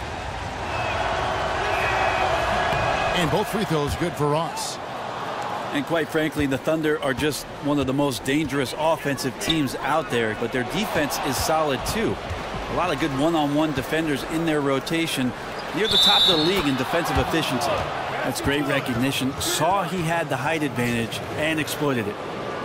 And both free throws good for Ross. And quite frankly, the Thunder are just one of the most dangerous offensive teams out there, but their defense is solid too. A lot of good one-on-one defenders in their rotation, near the top of the league in defensive efficiency. That's great recognition. Saw he had the height advantage and exploited it.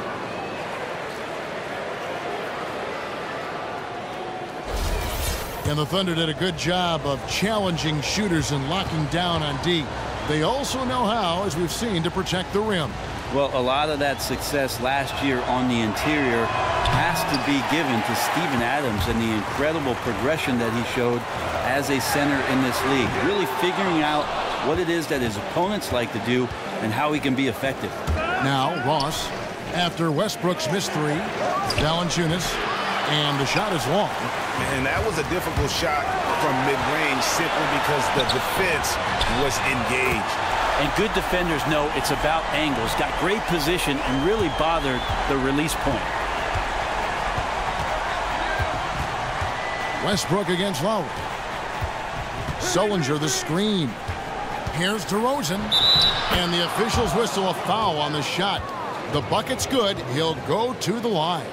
And the Thunder did a good job of challenging shooters and locking down on D. They also know how, as we've seen, to protect the rim. Well, a lot of that success last year on the interior has to be given to Steven Adams and the incredible progression that he showed as a center in this league. Really figuring out what it is that his opponents like to do and how he can be effective. Now, Ross, after Westbrook's missed three, Valanciunas, and the shot is long. And that was a difficult shot from mid-range simply because the defense was engaged. And good defenders know it's about angles, got great position, and really bothered the release point. Westbrook against Lowry. Sullinger the screen. Here's DeRozan. And the officials whistle a foul on the shot. The bucket's good. He'll go to the line.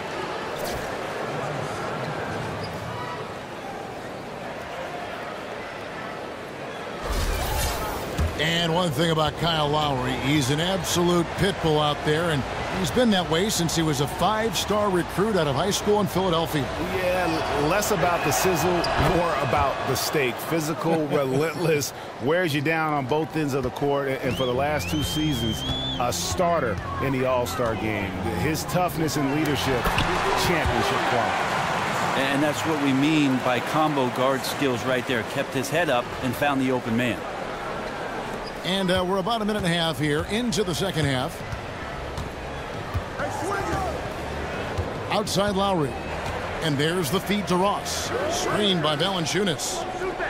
And one thing about Kyle Lowry, he's an absolute pit bull out there, and he's been that way since he was a 5-star recruit out of high school in Philadelphia. Yeah, less about the sizzle, more about the steak. Physical, relentless, wears you down on both ends of the court, and for the last 2 seasons, a starter in the All-Star game. His toughness and leadership, championship quality. And that's what we mean by combo guard skills right there. Kept his head up and found the open man. And we're about a minute and a half here into the second half. Outside Lowry. And there's the feed to Ross. Screened by Valanciunas.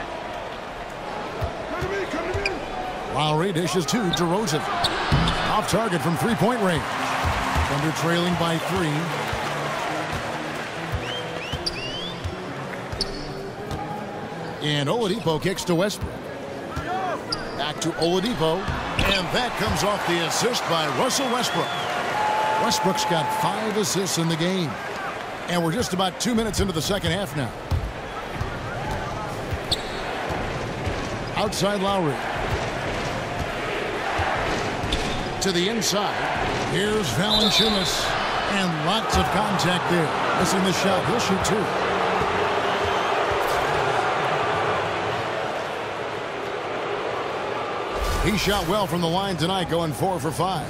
Lowry dishes to DeRozan. Off target from three-point range. Thunder trailing by 3. And Oladipo kicks to Westbrook. Back to Oladipo, and that comes off the assist by Russell Westbrook. Westbrook's got 5 assists in the game, and we're just about 2 minutes into the second half now. Outside Lowry. To the inside. Here's Valanciunas, and lots of contact there. Missing the shot. He'll shoot 2. He shot well from the line tonight, going 4 for 5.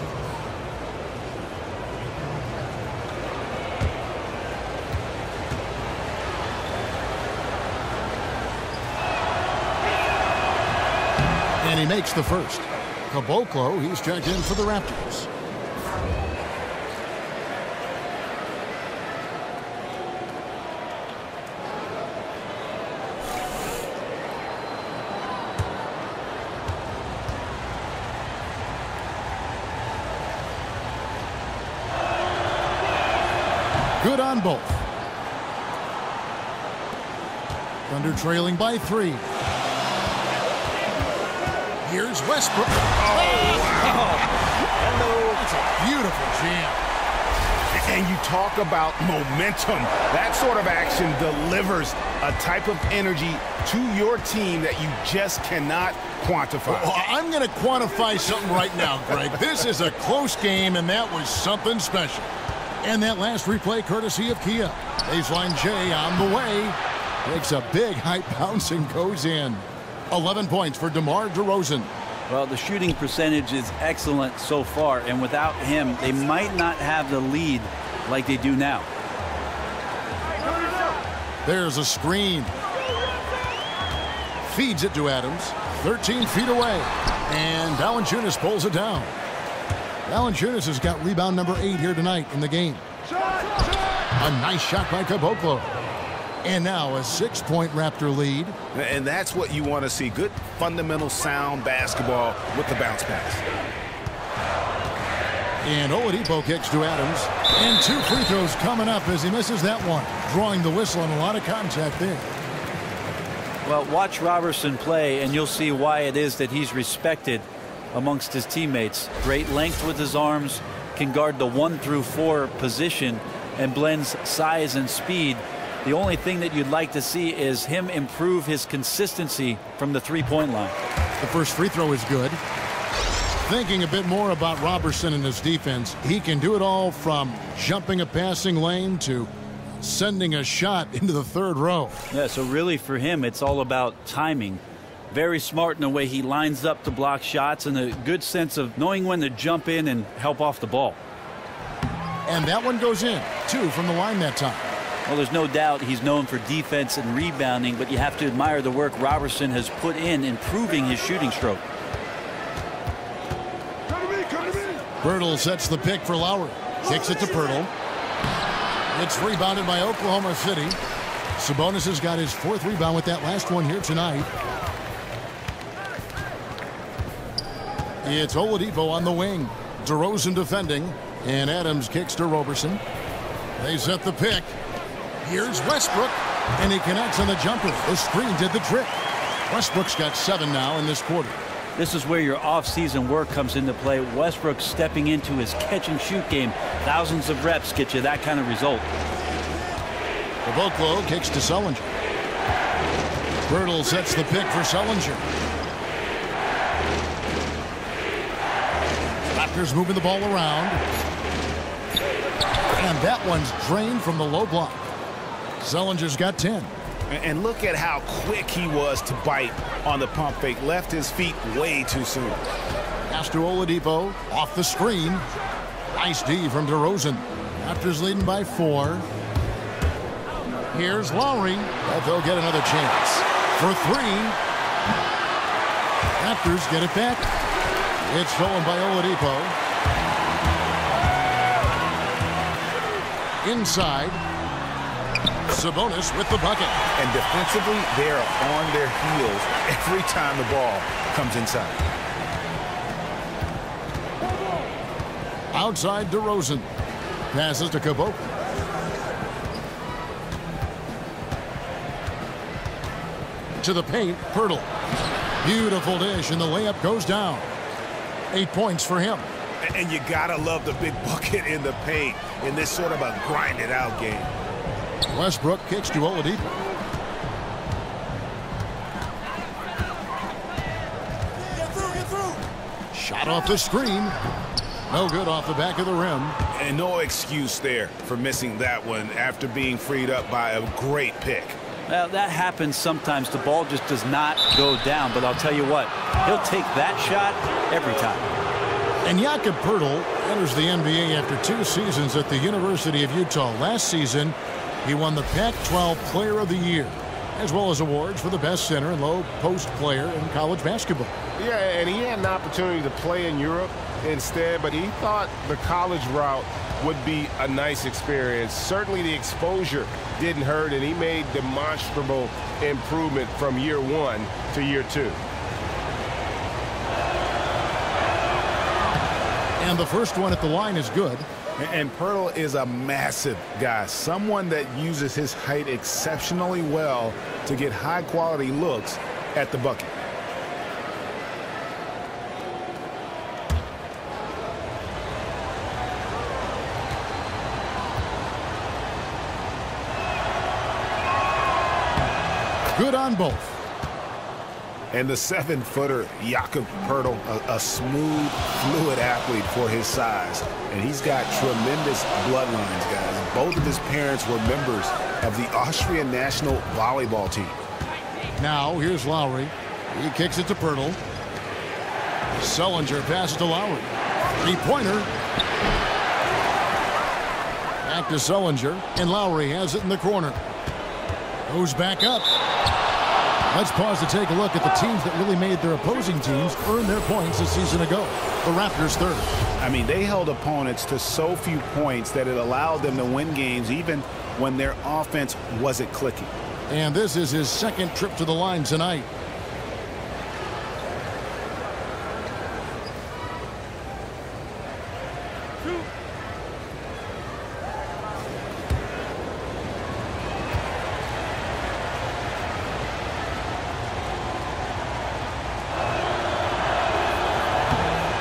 And he makes the first. Caboclo, he's checked in for the Raptors. Good on both. Thunder trailing by 3. Here's Westbrook. Oh, wow. Hello. That's a beautiful jam. And you talk about momentum. That sort of action delivers a type of energy to your team that you just cannot quantify. Well, I'm going to quantify something right now, Greg. This is a close game, and that was something special. And that last replay courtesy of Kia. Baseline J on the way. Takes a big high bounce and goes in. 11 points for DeMar DeRozan. Well, the shooting percentage is excellent so far, and without him, they might not have the lead like they do now. There's a screen. Feeds it to Adams. 13 feet away. And Valanciunas pulls it down. Valanciunas has got rebound number 8 here tonight in the game. A nice shot by Caboclo. And now a 6-point Raptor lead. And that's what you want to see. Good, fundamental, sound basketball with the bounce pass. And Oladipo kicks to Adams. And 2 free throws coming up as he misses that one. Drawing the whistle and a lot of contact there. Well, watch Robertson play, and you'll see why it is that he's respected amongst his teammates. Great length with his arms, can guard the 1 through 4 position, and blends size and speed. The only thing that you'd like to see is him improve his consistency from the three-point line. The first free throw is good. Thinking a bit more about Roberson and his defense, he can do it all from jumping a passing lane to sending a shot into the third row. Yeah, so really for him, it's all about timing. Very smart in the way he lines up to block shots and a good sense of knowing when to jump in and help off the ball. And that one goes in. 2 from the line that time. Well, there's no doubt he's known for defense and rebounding, but you have to admire the work Roberson has put in improving his shooting stroke. Poeltl sets the pick for Lowry. Kicks it to Poeltl. It's rebounded by Oklahoma City. Sabonis has got his 4th rebound with that last one here tonight. It's Oladipo on the wing. DeRozan defending. And Adams kicks to Roberson. They set the pick. Here's Westbrook. And he connects on the jumper. The screen did the trick. Westbrook's got 7 now in this quarter. This is where your off-season work comes into play. Westbrook stepping into his catch-and-shoot game. Thousands of reps get you that kind of result. Caboclo kicks to Sullinger. Poeltl sets the pick for Sullinger. Raptors moving the ball around. And that one's drained from the low block. Sullinger's got 10. And look at how quick he was to bite on the pump fake. Left his feet way too soon. Pass to Oladipo. Off the screen. Nice D from DeRozan. Raptors leading by 4. Here's Lowry. But they'll get another chance. For 3. Raptors get it back. It's stolen by Oladipo. Inside. Sabonis with the bucket. And defensively, they are on their heels every time the ball comes inside. Outside DeRozan. Passes to Caboclo. To the paint, Poeltl. Beautiful dish, and the layup goes down. 8 points for him. And you gotta love the big bucket in the paint in this sort of a grinded-out game. Westbrook kicks to Oladipo. Get through. Shot off the screen. No good off the back of the rim. And no excuse there for missing that one after being freed up by a great pick. Well, that happens sometimes. The ball just does not go down. But I'll tell you what, he'll take that shot every time. And Jakob Poeltl enters the NBA after 2 seasons at the University of Utah. Last season, he won the Pac-12 Player of the Year, as well as awards for the best center and low post player in college basketball. Yeah, and he had an opportunity to play in Europe instead, but he thought the college route would be a nice experience. Certainly the exposure didn't hurt, and he made demonstrable improvement from year 1 to year 2. And the first one at the line is good. And Poeltl is a massive guy, someone that uses his height exceptionally well to get high-quality looks at the bucket. Good on both. And the 7-footer, Jakob Poeltl, a smooth, fluid athlete for his size. And he's got tremendous bloodlines, guys. Both of his parents were members of the Austrian national volleyball team. Now, here's Lowry. He kicks it to Poeltl. Sullinger passes to Lowry. 3-pointer. Back to Sullinger. And Lowry has it in the corner. Goes back up. Let's pause to take a look at the teams that really made their opposing teams earn their points a season ago. The Raptors third. I mean, they held opponents to so few points that it allowed them to win games even when their offense wasn't clicking. And this is his 2nd trip to the line tonight.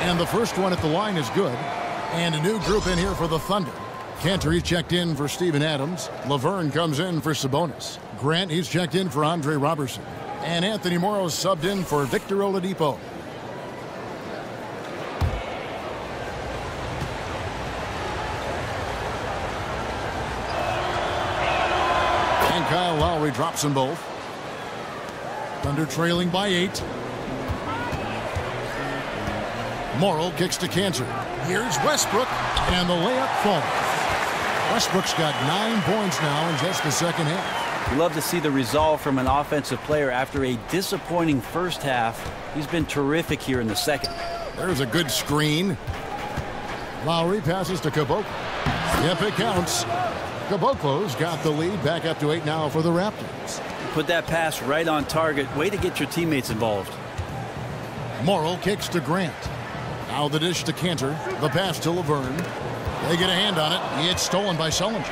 And the first one at the line is good. And a new group in here for the Thunder. Cantor, he's checked in for Steven Adams. Laverne comes in for Sabonis. Grant, he's checked in for Andre Robertson. And Anthony Morrow's subbed in for Victor Oladipo. And Kyle Lowry drops them both. Thunder trailing by 8. Morrow kicks to Cantor. Here's Westbrook, and the layup falls. Westbrook's got 9 points now in just the second half. You love to see the resolve from an offensive player after a disappointing first half. He's been terrific here in the second. There's a good screen. Lowry passes to Caboclo. Yep, it counts. Caboclo's got the lead, back up to 8 now for the Raptors. Put that pass right on target. Way to get your teammates involved. Morrow kicks to Grant. Now the dish to Cantor. The pass to Laverne. They get a hand on it. It's stolen by Sullinger.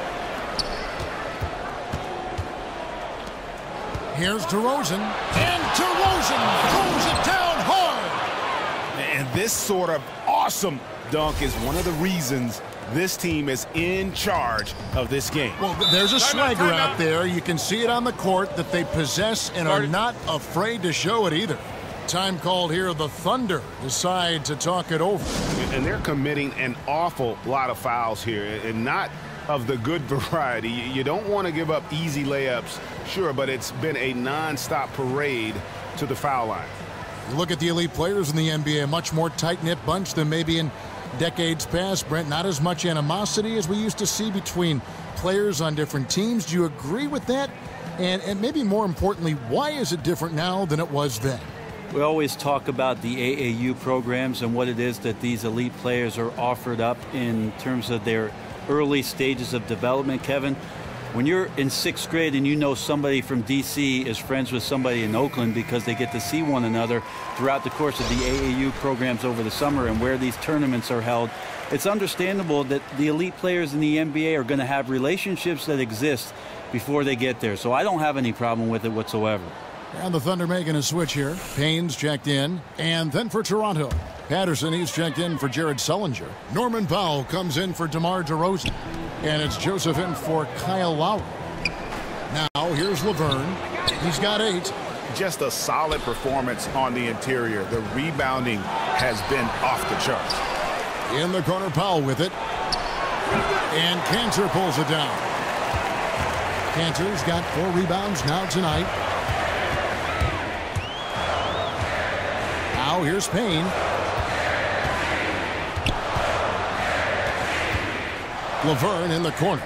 Here's DeRozan. And DeRozan throws it down hard. And this sort of awesome dunk is one of the reasons this team is in charge of this game. Well, there's a swagger out there. You can see it on the court that they possess and are not afraid to show it either. Time called here. The Thunder decide to talk it over. And they're committing an awful lot of fouls here, and not of the good variety. You don't want to give up easy layups, sure, but it's been a non-stop parade to the foul line. You look at the elite players in the NBA, a much more tight-knit bunch than maybe in decades past, Brent. Not as much animosity as we used to see between players on different teams. Do you agree with that? And maybe more importantly, why is it different now than it was then? We always talk about the AAU programs and what it is that these elite players are offered up in terms of their early stages of development, Kevin. When you're in 6th grade and you know somebody from D.C. is friends with somebody in Oakland because they get to see one another throughout the course of the AAU programs over the summer and where these tournaments are held, it's understandable that the elite players in the NBA are going to have relationships that exist before they get there. So I don't have any problem with it whatsoever. And the Thunder making a switch here. Payne's checked in. And then for Toronto, Patterson, he's checked in for Jared Sullinger. Norman Powell comes in for DeMar DeRozan. And it's Joseph in for Kyle Lowry. Now here's Laverne. He's got 8. Just a solid performance on the interior. The rebounding has been off the charts. In the corner, Powell with it. And Cantor pulls it down. Cantor's got 4 rebounds now tonight. Now here's Payne. Laverne in the corner.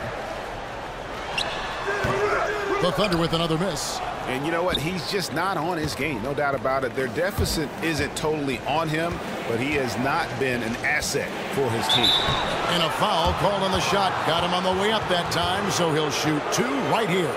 The Thunder with another miss. And you know what? He's just not on his game, no doubt about it. Their deficit isn't totally on him, but he has not been an asset for his team. And a foul called on the shot. Got him on the way up that time, so he'll shoot 2 right here.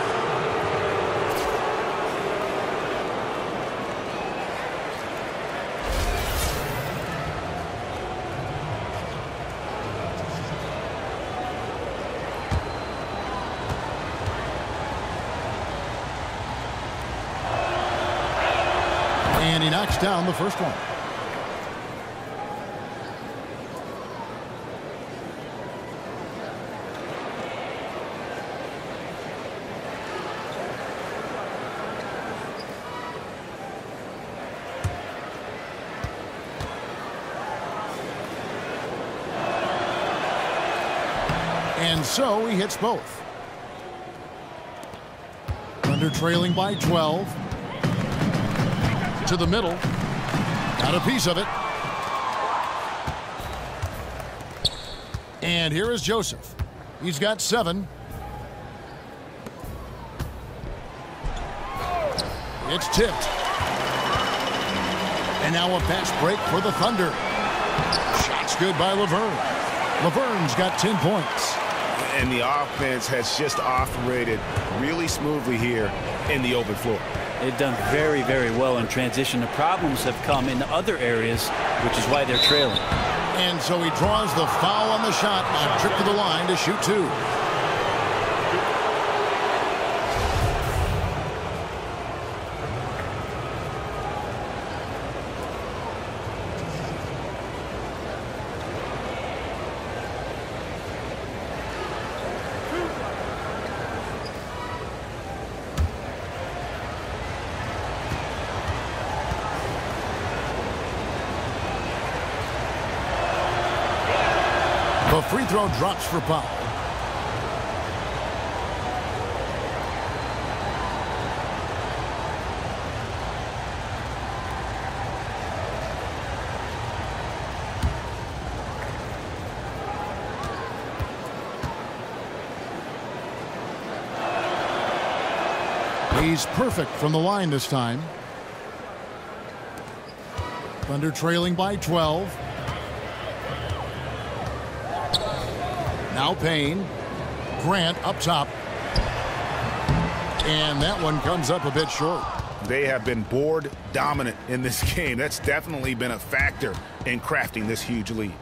And he knocks down the first one. And so he hits both. Thunder trailing by 12. To the middle. Got a piece of it. And here is Joseph. He's got 7. It's tipped. And now a fast break for the Thunder. Shot's good by Laverne. Laverne's got 10 points. And the offense has just operated really smoothly here in the open floor. They've done very, very well in transition. The problems have come in other areas, which is why they're trailing. And so he draws the foul on the shot, a trip to the line to shoot 2. The free throw drops for Powell. He's perfect from the line this time. Thunder trailing by 12. Now Payne. Grant up top. And that one comes up a bit short. They have been board dominant in this game. That's definitely been a factor in crafting this huge lead.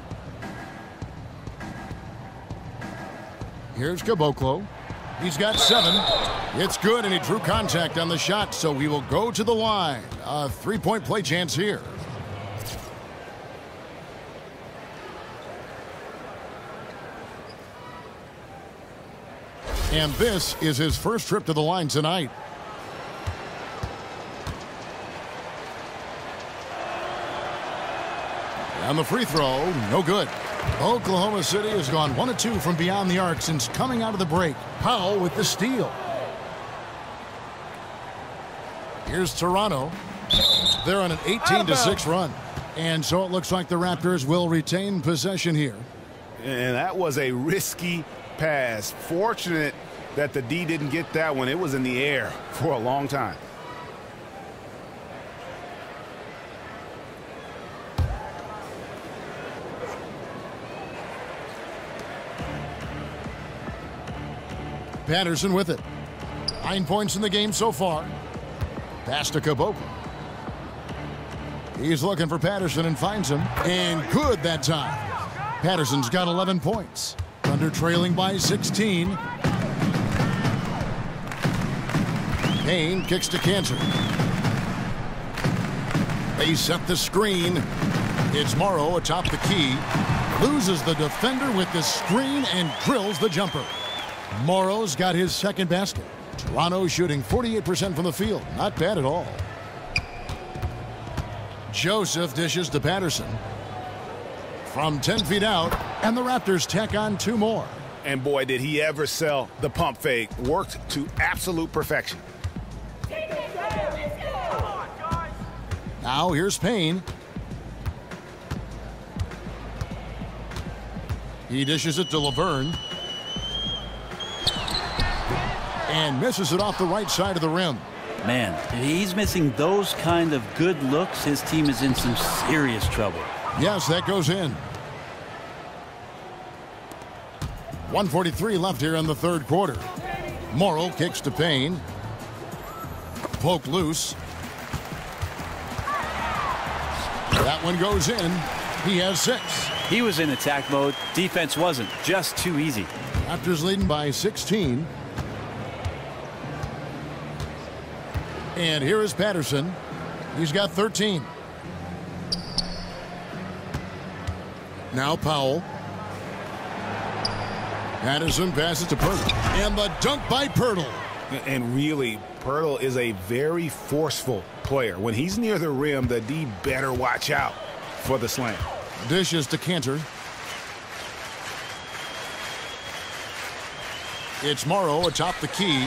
Here's Caboclo. He's got 7. It's good, and he drew contact on the shot, so he will go to the line. A 3-point play chance here. And this is his first trip to the line tonight. And the free throw, no good. Oklahoma City has gone 1 of 2 from beyond the arc since coming out of the break. Powell with the steal. Here's Toronto. They're on an 18-6 run. And so it looks like the Raptors will retain possession here. And that was a risky pass. Fortunate that the D didn't get that one. It was in the air for a long time. Patterson with it. 9 points in the game so far. Pass to Caboclo. He's looking for Patterson and finds him. And good that time. Patterson's got 11 points. Thunder trailing by 16. Payne kicks to Cantor. They set the screen. It's Morrow atop the key. Loses the defender with the screen and drills the jumper. Morrow's got his second basket. Toronto shooting 48% from the field. Not bad at all. Joseph dishes to Patterson. From 10 feet out, and the Raptors tack on 2 more. And boy, did he ever sell the pump fake. Worked to absolute perfection. Now here's Payne. He dishes it to Laverne. And misses it off the right side of the rim. Man, if he's missing those kind of good looks, his team is in some serious trouble. Yes, that goes in. 1:43 left here in the third quarter. Morrow kicks to Payne. Poke loose. That one goes in. He has 6. He was in attack mode. Defense wasn't. Just too easy. Raptors leading by 16. And here is Patterson. He's got 13. Now Powell. Patterson passes to Pirtle. And the dunk by Pirtle. And really, Pirtle is a very forceful player. When he's near the rim, the D better watch out for the slam. Dishes to Cantor. It's Morrow atop the key.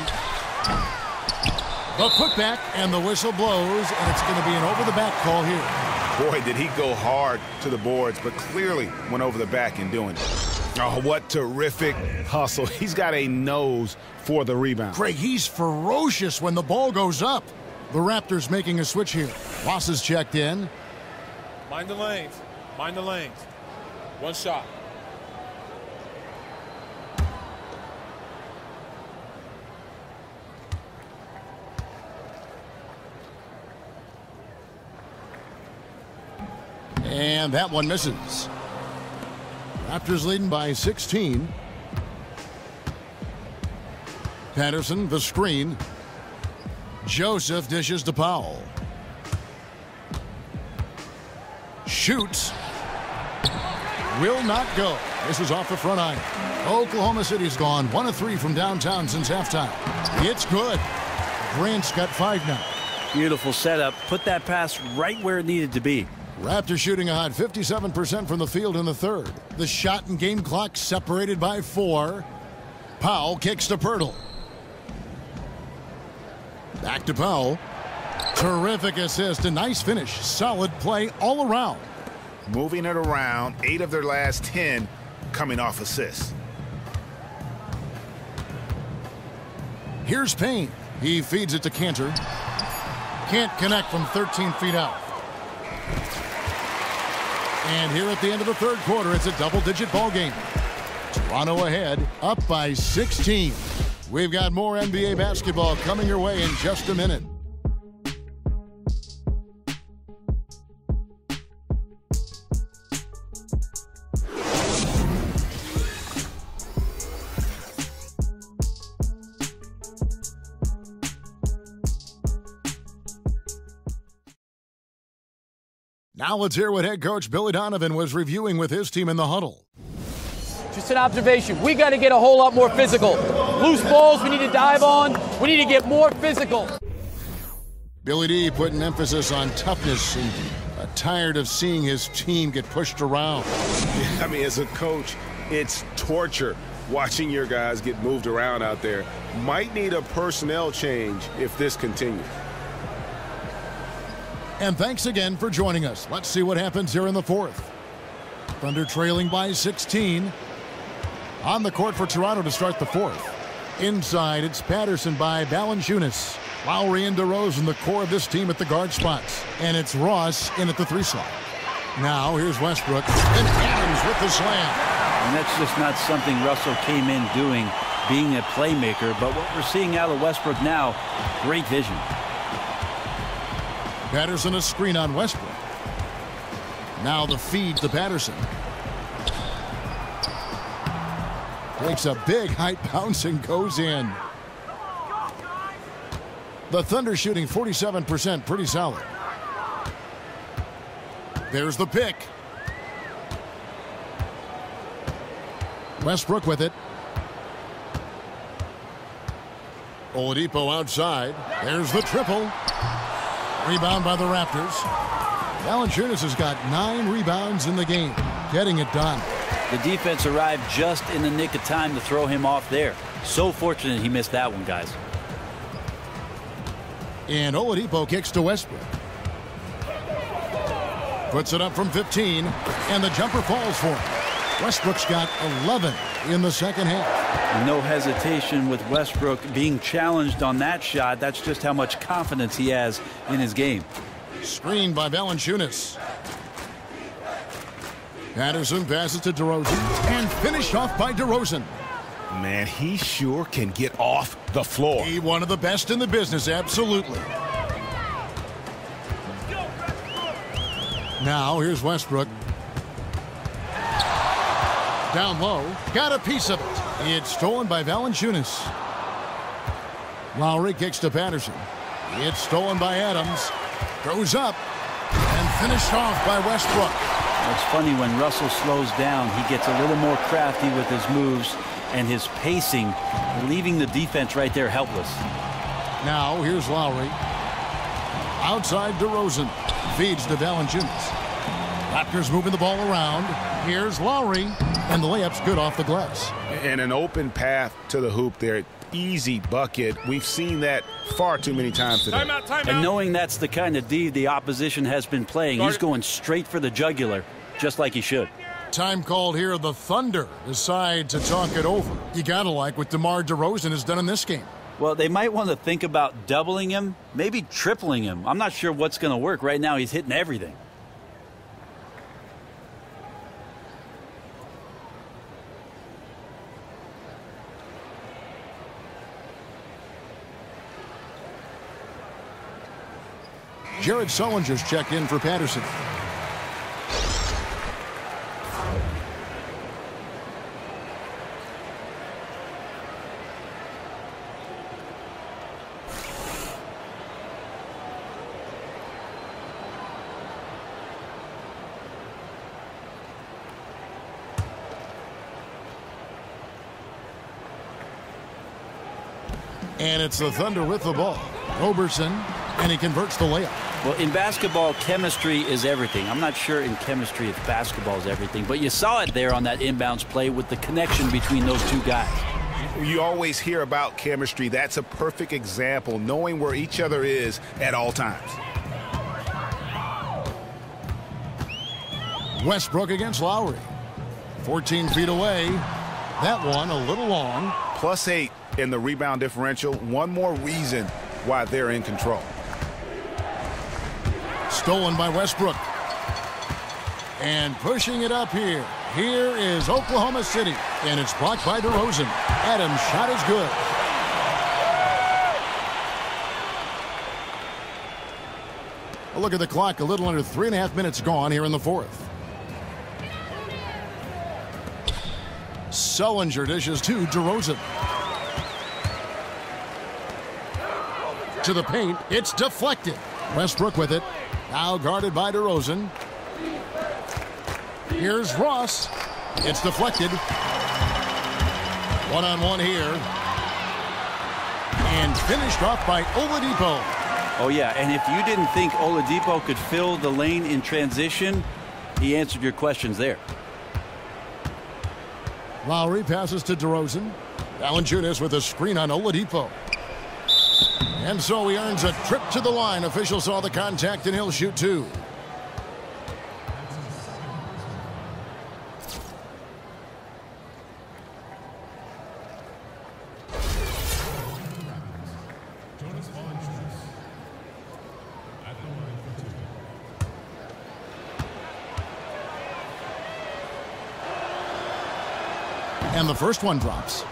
The putback, and the whistle blows, and it's going to be an over-the-back call here. Boy, did he go hard to the boards, but clearly went over the back in doing it. Oh, what terrific hustle. He's got a nose for the rebound. Craig, he's ferocious when the ball goes up. The Raptors making a switch here. Ross is checked in. Mind the lanes. Mind the lanes. One shot. And that one misses. Raptors leading by 16. Patterson, the screen. Joseph dishes to Powell. Shoots. Will not go. This is off the front iron. Oklahoma City's gone 1 of 3 from downtown since halftime. It's good. Grant's got 5 now. Beautiful setup. Put that pass right where it needed to be. Raptors shooting a hot 57% from the field in the third. The shot and game clock separated by 4. Powell kicks to Poeltl. Back to Powell. Terrific assist, a nice finish. Solid play all around. Moving it around, 8 of their last 10 coming off assists. Here's Payne. He feeds it to Cantor. Can't connect from 13 feet out. And here at the end of the third quarter, it's a double-digit ball game. Toronto ahead, up by 16. We've got more NBA basketball coming your way in just a minute. Now let's hear what head coach Billy Donovan was reviewing with his team in the huddle. Just an observation. We got to get a whole lot more physical. Loose balls we need to dive on. We need to get more physical. Billy D putting emphasis on toughness and tired of seeing his team get pushed around. I mean, as a coach, it's torture watching your guys get moved around out there. Might need a personnel change if this continues. And thanks again for joining us. Let's see what happens here in the fourth. Thunder trailing by 16. On the court for Toronto to start the fourth. Inside, it's Patterson by Valanciunas. Lowry and DeRozan, the core of this team at the guard spots. And it's Ross in at the 3 slot. Now, here's Westbrook. And Adams with the slam. And that's just not something Russell came in doing, being a playmaker. But what we're seeing out of Westbrook now, great vision. Patterson a screen on Westbrook. Now the feed to Patterson. Takes a big height bounce and goes in. The Thunder shooting 47%, pretty solid. There's the pick. Westbrook with it. Oladipo outside. There's the triple. Rebound by the Raptors. Valanciunas has got 9 rebounds in the game, getting it done. The defense arrived just in the nick of time to throw him off there. So fortunate he missed that one, guys. And Oladipo kicks to Westbrook. Puts it up from 15, and the jumper falls for him. Westbrook's got 11 in the second half. No hesitation with Westbrook being challenged on that shot. That's just how much confidence he has in his game. Screened by Valanciunas. Patterson passes to DeRozan and finished off by DeRozan. Man, he sure can get off the floor. He one of the best in the business, absolutely. Now here's Westbrook. Down low, got a piece of it. It's stolen by Valanciunas. Lowry kicks to Patterson. It's stolen by Adams. Goes up and finished off by Westbrook. It's funny when Russell slows down, he gets a little more crafty with his moves and his pacing, leaving the defense right there helpless. Now here's Lowry. Outside DeRozan. Feeds to Valanciunas. Raptors moving the ball around. Here's Lowry. And the layup's good off the glass. And an open path to the hoop there. Easy bucket. We've seen that far too many times today. Timeout. And knowing that's the kind of D the opposition has been playing, he's going straight for the jugular, just like he should. Time called here. The Thunder decide to talk it over. You gotta like what DeMar DeRozan has done in this game. Well, they might want to think about doubling him, maybe tripling him. I'm not sure what's going to work. Right now, he's hitting everything. Jared Sullinger's checked in for Patterson. And it's the Thunder with the ball. Roberson, and he converts the layup. Well, in basketball, chemistry is everything. I'm not sure in chemistry if basketball is everything, but you saw it there on that inbounds play with the connection between those two guys. You always hear about chemistry. That's a perfect example, knowing where each other is at all times. Westbrook against Lowry. 14 feet away. That one a little long. +8 in the rebound differential. One more reason why they're in control. Stolen by Westbrook. And pushing it up here. Here is Oklahoma City. And it's blocked by DeRozan. Adams' shot is good. A look at the clock. A little under 3.5 minutes gone here in the fourth. Sullinger dishes to DeRozan. To the paint. It's deflected. Westbrook with it. Now guarded by DeRozan. Here's Ross. It's deflected. One-on-one here. And finished off by Oladipo. Oh, yeah, and if you didn't think Oladipo could fill the lane in transition, he answered your questions there. Lowry passes to DeRozan. Valanciunas with a screen on Oladipo. And so he earns a trip to the line. Officials saw the contact, and he'll shoot two. And the first one drops.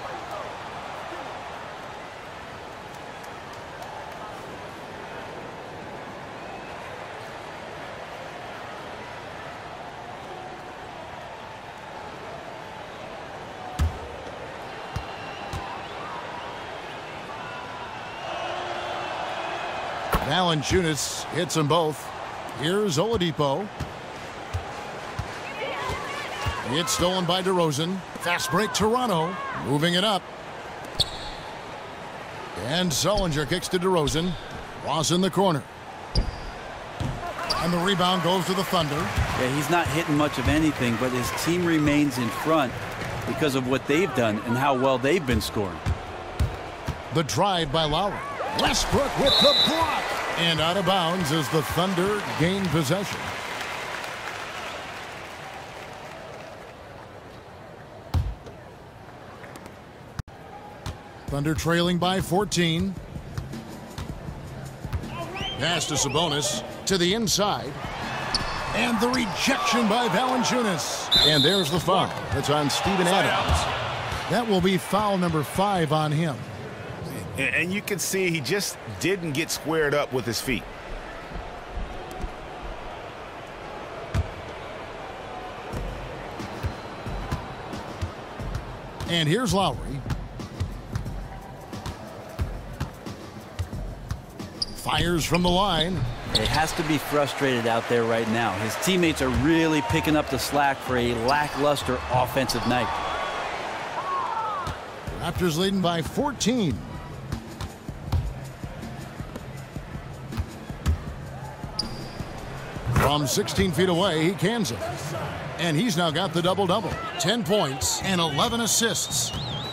Valanciunas hits them both. Here's Oladipo. It's stolen by DeRozan. Fast break Toronto. Moving it up. And Sullinger kicks to DeRozan. Ross in the corner. And the rebound goes to the Thunder. Yeah, he's not hitting much of anything, but his team remains in front because of what they've done and how well they've been scoring. The drive by Lowry. Westbrook with the block. And out of bounds as the Thunder gain possession. Thunder trailing by 14. Pass to Sabonis to the inside. And the rejection by Valanciunas. And there's the foul. It's on Steven Adams. That will be foul number 5 on him. And you can see he just didn't get squared up with his feet. And here's Lowry. Fires from the line. It has to be frustrated out there right now. His teammates are really picking up the slack for a lackluster offensive night. Raptors leading by 14. From 16 feet away, he cans it. And he's now got the double-double. 10 points and 11 assists.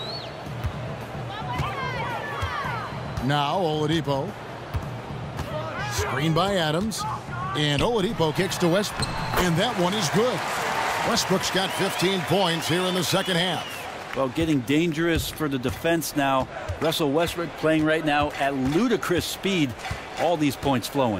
Now Oladipo. Screen by Adams. And Oladipo kicks to Westbrook. And that one is good. Westbrook's got 15 points here in the second half. Well, getting dangerous for the defense now. Russell Westbrook playing right now at ludicrous speed. All these points flowing.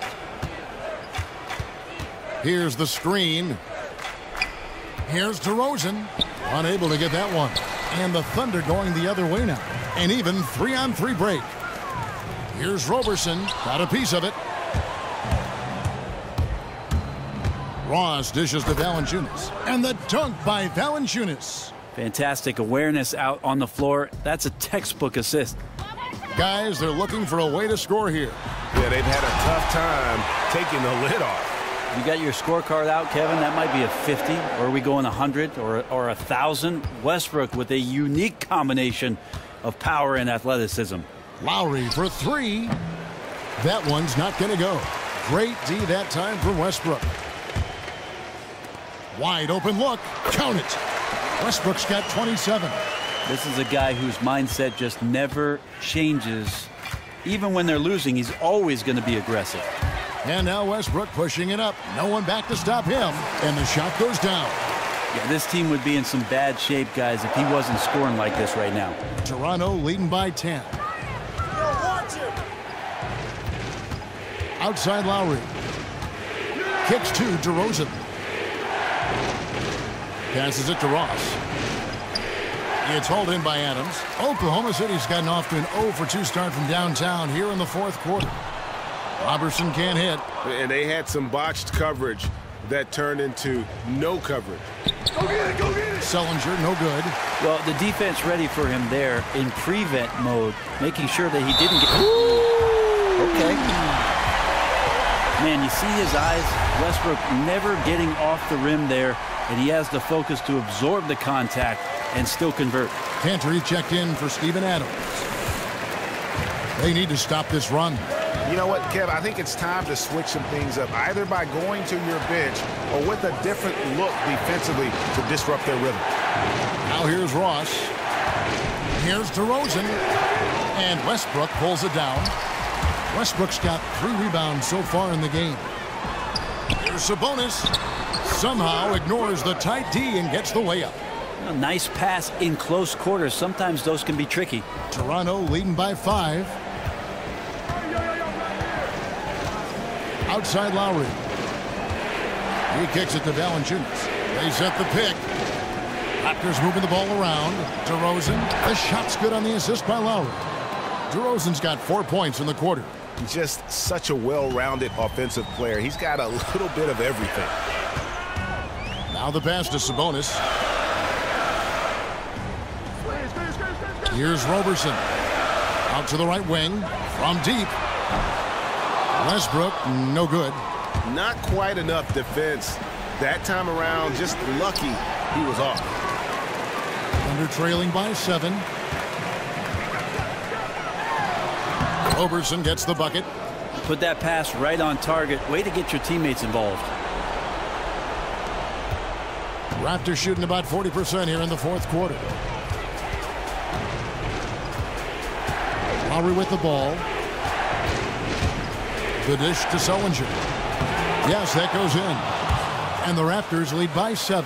Here's the screen. Here's DeRozan. Unable to get that one. And the Thunder going the other way now. An even 3-on-3 break. Here's Roberson. Got a piece of it. Ross dishes to Valanciunas. And the dunk by Valanciunas. Fantastic awareness out on the floor. That's a textbook assist. Guys, they're looking for a way to score here. Yeah, they've had a tough time taking the lid off. You got your scorecard out, Kevin. That might be a 50, or are we going 100 or 1,000? Westbrook with a unique combination of power and athleticism. Lowry for 3. That one's not going to go. Great D that time from Westbrook. Wide open look. Count it. Westbrook's got 27. This is a guy whose mindset just never changes. Even when they're losing, he's always going to be aggressive. And now Westbrook pushing it up. No one back to stop him. And the shot goes down. Yeah, this team would be in some bad shape, guys, if he wasn't scoring like this right now. Toronto leading by 10. Outside Lowry. Kicks to DeRozan. Passes it to Ross. It's hauled in by Adams. Oklahoma City's gotten off to an 0-for-2 start from downtown here in the fourth quarter. Robertson can't hit. And they had some botched coverage that turned into no coverage. Go get it, go get it. Sullinger, no good. Well, the defense ready for him there in prevent mode, making sure that he didn't get... Okay. Man, you see his eyes? Westbrook never getting off the rim there, and he has the focus to absorb the contact and still convert. Cantor checked in for Steven Adams. They need to stop this run. You know what, Kev? I think it's time to switch some things up, either by going to your bench or with a different look defensively to disrupt their rhythm. Now here's Ross. Here's DeRozan. And Westbrook pulls it down. Westbrook's got 3 rebounds so far in the game. Here's Sabonis. Somehow ignores the tight D and gets the layup. A nice pass in close quarters. Sometimes those can be tricky. Toronto leading by 5. Outside Lowry. He kicks it to Valanciunas. They set the pick. Raptors moving the ball around. DeRozan. The shot's good on the assist by Lowry. DeRozan's got 4 points in the quarter. Just such a well-rounded offensive player. He's got a little bit of everything. Now the pass to Sabonis. Here's Roberson. Out to the right wing. From deep. Westbrook, no good. Not quite enough defense. That time around, just lucky he was off. Under trailing by 7. Roberson gets the bucket. Put that pass right on target. Way to get your teammates involved. Raptors shooting about 40% here in the fourth quarter. Lowry with the ball. The dish to Sullinger. Yes, that goes in. And the Raptors lead by 7.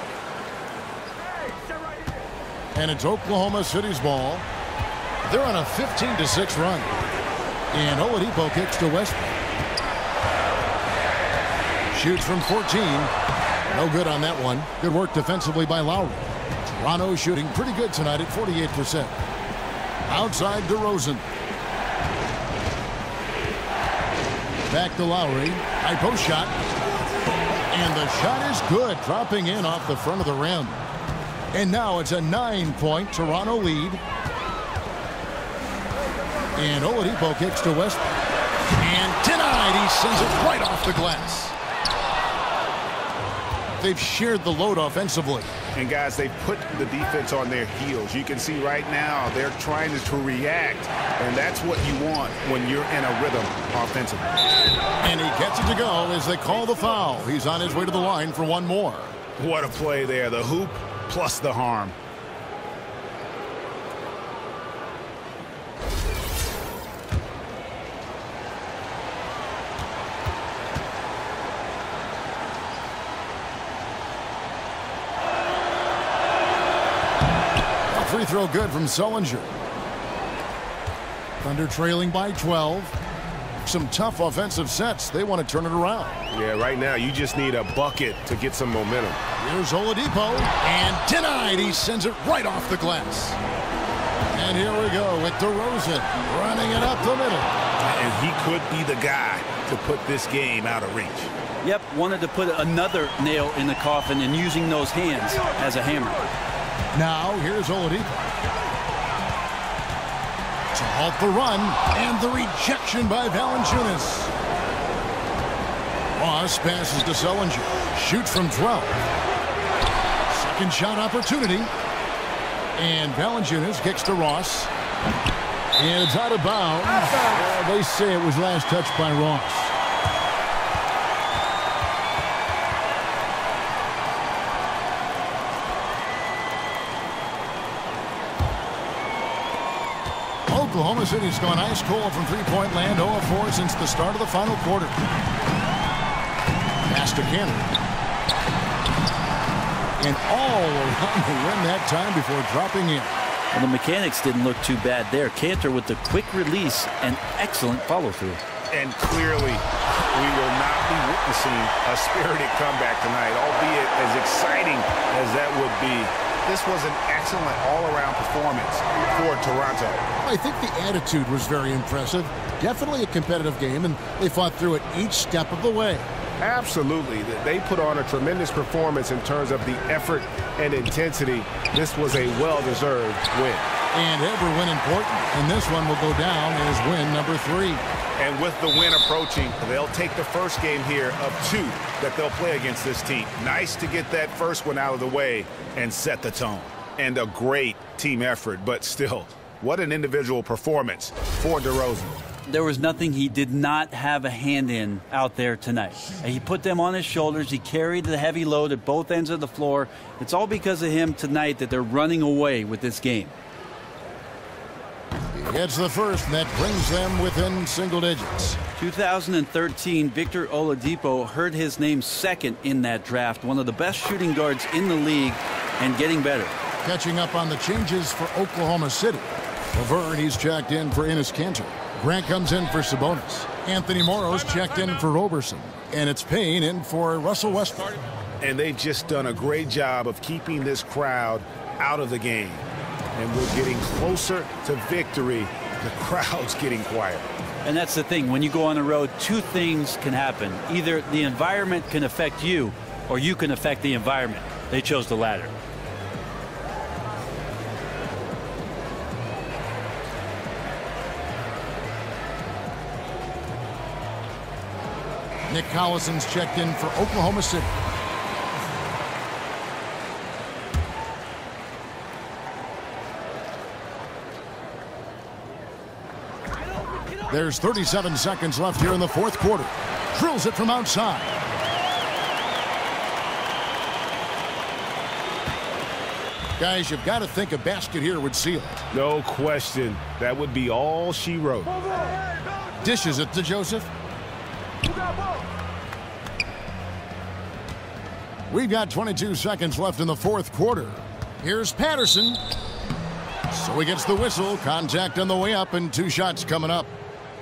And it's Oklahoma City's ball. They're on a 15-6 run. And Oladipo kicks to Westbrook. Shoots from 14. No good on that one. Good work defensively by Lowry. Toronto shooting pretty good tonight at 48%. Outside DeRozan. Back to Lowry. High post shot. And the shot is good. Dropping in off the front of the rim. And now it's a 9-point Toronto lead. And Oladipo kicks to Westbrook. And denied. He sends it right off the glass. They've shared the load offensively. And guys, they put the defense on their heels. You can see right now they're trying to react. And that's what you want when you're in a rhythm offensively. And he gets it to go as they call the foul. He's on his way to the line for one more. What a play there. The hoop plus the harm. Free throw good from Sullinger. Thunder trailing by 12. Some tough offensive sets. They want to turn it around. Yeah, right now you just need a bucket to get some momentum. Here's Oladipo. And denied. He sends it right off the glass. And here we go with DeRozan running it up the middle. And he could be the guy to put this game out of reach. Yep, wanted to put another nail in the coffin and using those hands as a hammer. Now here's Oladipo. To halt the run, and the rejection by Valanciunas. Ross passes to Sullinger. Shoots from 12. Second shot opportunity. And Valanciunas kicks to Ross. And it's out of bounds. They say it was last touched by Ross. Oklahoma City's gone ice cold from three-point land, 0-4 since the start of the final quarter. Pass to Cannon. And all around the rim that time before dropping in. Well, the mechanics didn't look too bad there. Cantor with the quick release and excellent follow-through. And clearly, we will not be witnessing a spirited comeback tonight, albeit as exciting as that would be. This was an excellent all-around performance for Toronto. I think the attitude was very impressive. Definitely a competitive game, and they fought through it each step of the way. Absolutely. They put on a tremendous performance in terms of the effort and intensity. This was a well-deserved win. And every win important, and this one will go down as win number 3. And with the win approaching, they'll take the first game here of 2 that they'll play against this team. Nice to get that first one out of the way and set the tone. And a great team effort, but still, what an individual performance for DeRozan. There was nothing he did not have a hand in out there tonight. He put them on his shoulders. He carried the heavy load at both ends of the floor. It's all because of him tonight that they're running away with this game. He gets the first, and that brings them within single digits. 2013, Victor Oladipo heard his name second in that draft. One of the best shooting guards in the league and getting better. Catching up on the changes for Oklahoma City. Laverne, he's checked in for Enes Kanter. Grant comes in for Sabonis. Anthony Morrow's checked in for Roberson. And it's Payne in for Russell Westbrook. And they've just done a great job of keeping this crowd out of the game. And we're getting closer to victory. The crowd's getting quieter. And that's the thing. When you go on the road, 2 things can happen. Either the environment can affect you, or you can affect the environment. They chose the latter. Nick Collison's checked in for Oklahoma City. There's 37 seconds left here in the fourth quarter. Drills it from outside. Guys, you've got to think a basket here would seal it. No question. That would be all she wrote. Dishes it to Joseph. We've got 22 seconds left in the fourth quarter. Here's Patterson. So he gets the whistle. Contact on the way up and 2 shots coming up.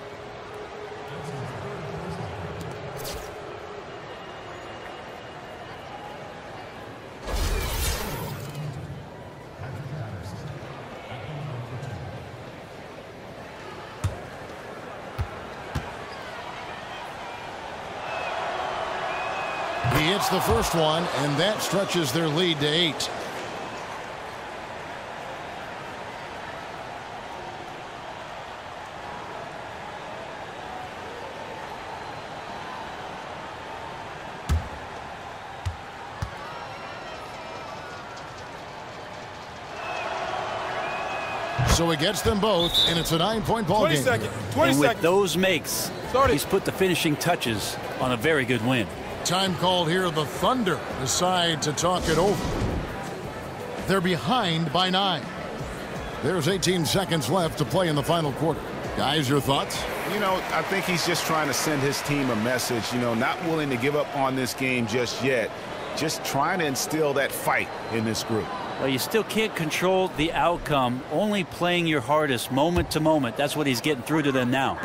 He hits the first one, and that stretches their lead to 8. So he gets them both, and it's a 9-point ball game. 20 and with seconds. those makes, he's put the finishing touches on a very good win. Time called here. The Thunder decide to talk it over. They're behind by 9. There's 18 seconds left to play in the final quarter. Guys, your thoughts? You know, I think he's just trying to send his team a message, you know, not willing to give up on this game just yet. Just trying to instill that fight in this group. Well, you still can't control the outcome, only playing your hardest moment to moment. That's what he's getting through to them now.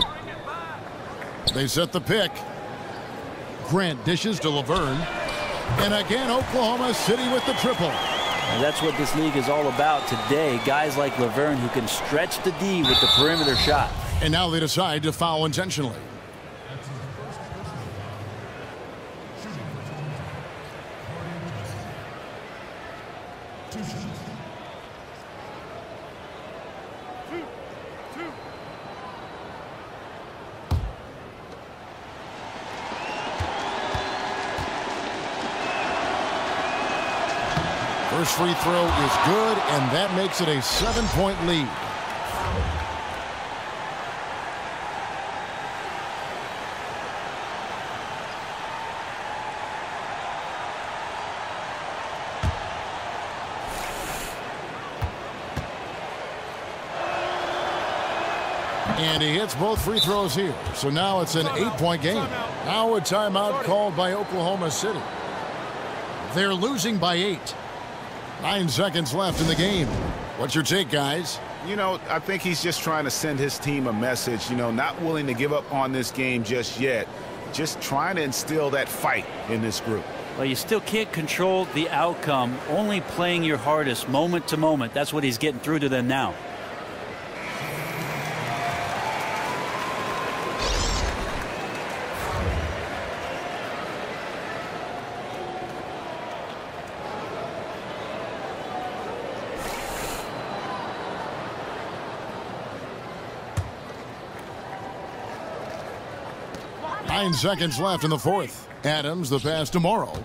They set the pick. Grant dishes to Laverne. And again, Oklahoma City with the triple. And that's what this league is all about today. Guys like Laverne who can stretch the D with the perimeter shot. And now they decide to foul intentionally. First free throw is good, and that makes it a 7-point lead. And he hits both free throws here. So now it's an 8-point game. Now a timeout called by Oklahoma City. They're losing by 8. 9 seconds left in the game. What's your take, guys? You know, I think he's just trying to send his team a message, you know, not willing to give up on this game just yet. Just trying to instill that fight in this group. Well, you still can't control the outcome, only playing your hardest moment to moment. That's what he's getting through to them now. Nine seconds left in the fourth. Adams, the pass to Morrow.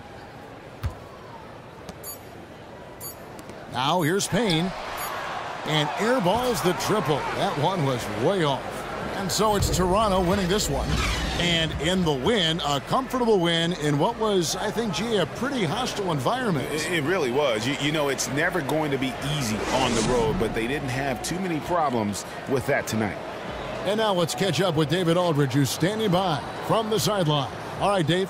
Now here's Payne. And airballs the triple. That one was way off. And so it's Toronto winning this one. And in the win, a comfortable win in what was, I think, G, a pretty hostile environment. It really was. You know, it's never going to be easy on the road, but they didn't have too many problems with that tonight. And now let's catch up with David Aldridge, who's standing by from the sideline. All right, Dave.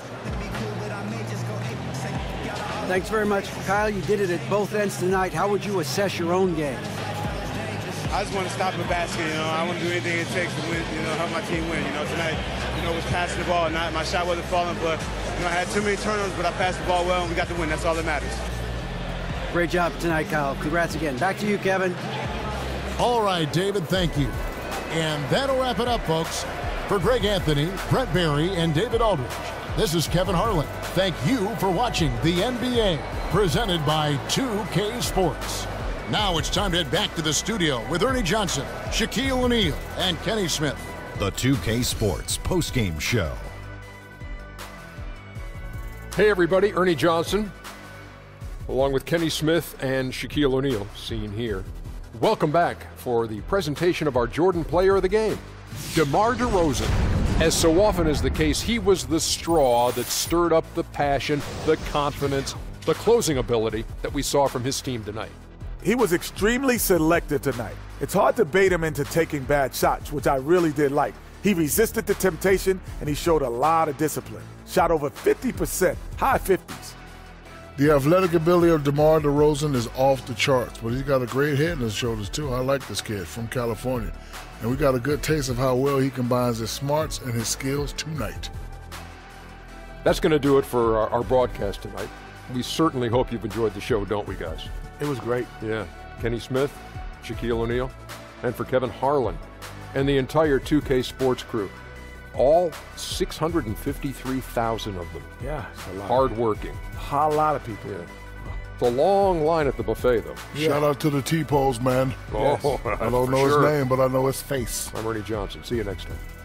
Thanks very much, Kyle. You did it at both ends tonight. How would you assess your own game? I just want to stop the basket. You know, I want to do anything it takes to win. You know, help my team win. You know, tonight, you know, was passing the ball. Not my shot wasn't falling, but you know, I had too many turnovers, but I passed the ball well, and we got the win. That's all that matters. Great job tonight, Kyle. Congrats again. Back to you, Kevin. All right, David. Thank you. And that'll wrap it up, folks. For Greg Anthony, Brett Barry, and David Aldridge, this is Kevin Harlan. Thank you for watching the NBA, presented by 2K Sports. Now it's time to head back to the studio with Ernie Johnson, Shaquille O'Neal, and Kenny Smith. The 2K Sports postgame show. Hey, everybody. Ernie Johnson, along with Kenny Smith and Shaquille O'Neal, seen here. Welcome back for the presentation of our Jordan Player of the Game, DeMar DeRozan. As so often is the case, he was the straw that stirred up the passion, the confidence, the closing ability that we saw from his team tonight. He was extremely selective tonight. It's hard to bait him into taking bad shots, which I really did like. He resisted the temptation, and he showed a lot of discipline. Shot over 50%, high 50s. The athletic ability of DeMar DeRozan is off the charts, but he's got a great head on his shoulders, too. I like this kid from California. And we got a good taste of how well he combines his smarts and his skills tonight. That's going to do it for our broadcast tonight. We certainly hope you've enjoyed the show, don't we, guys? It was great. Yeah. Kenny Smith, Shaquille O'Neal, and for Kevin Harlan and the entire 2K Sports crew. All 653,000 of them. Yeah, it's a lot. Hard-working. A lot of people. Yeah. It's a long line at the buffet, though. Yeah. Shout out to the T-Pose, man. Yes, I don't know his name, but I know his face. I'm Ernie Johnson. See you next time.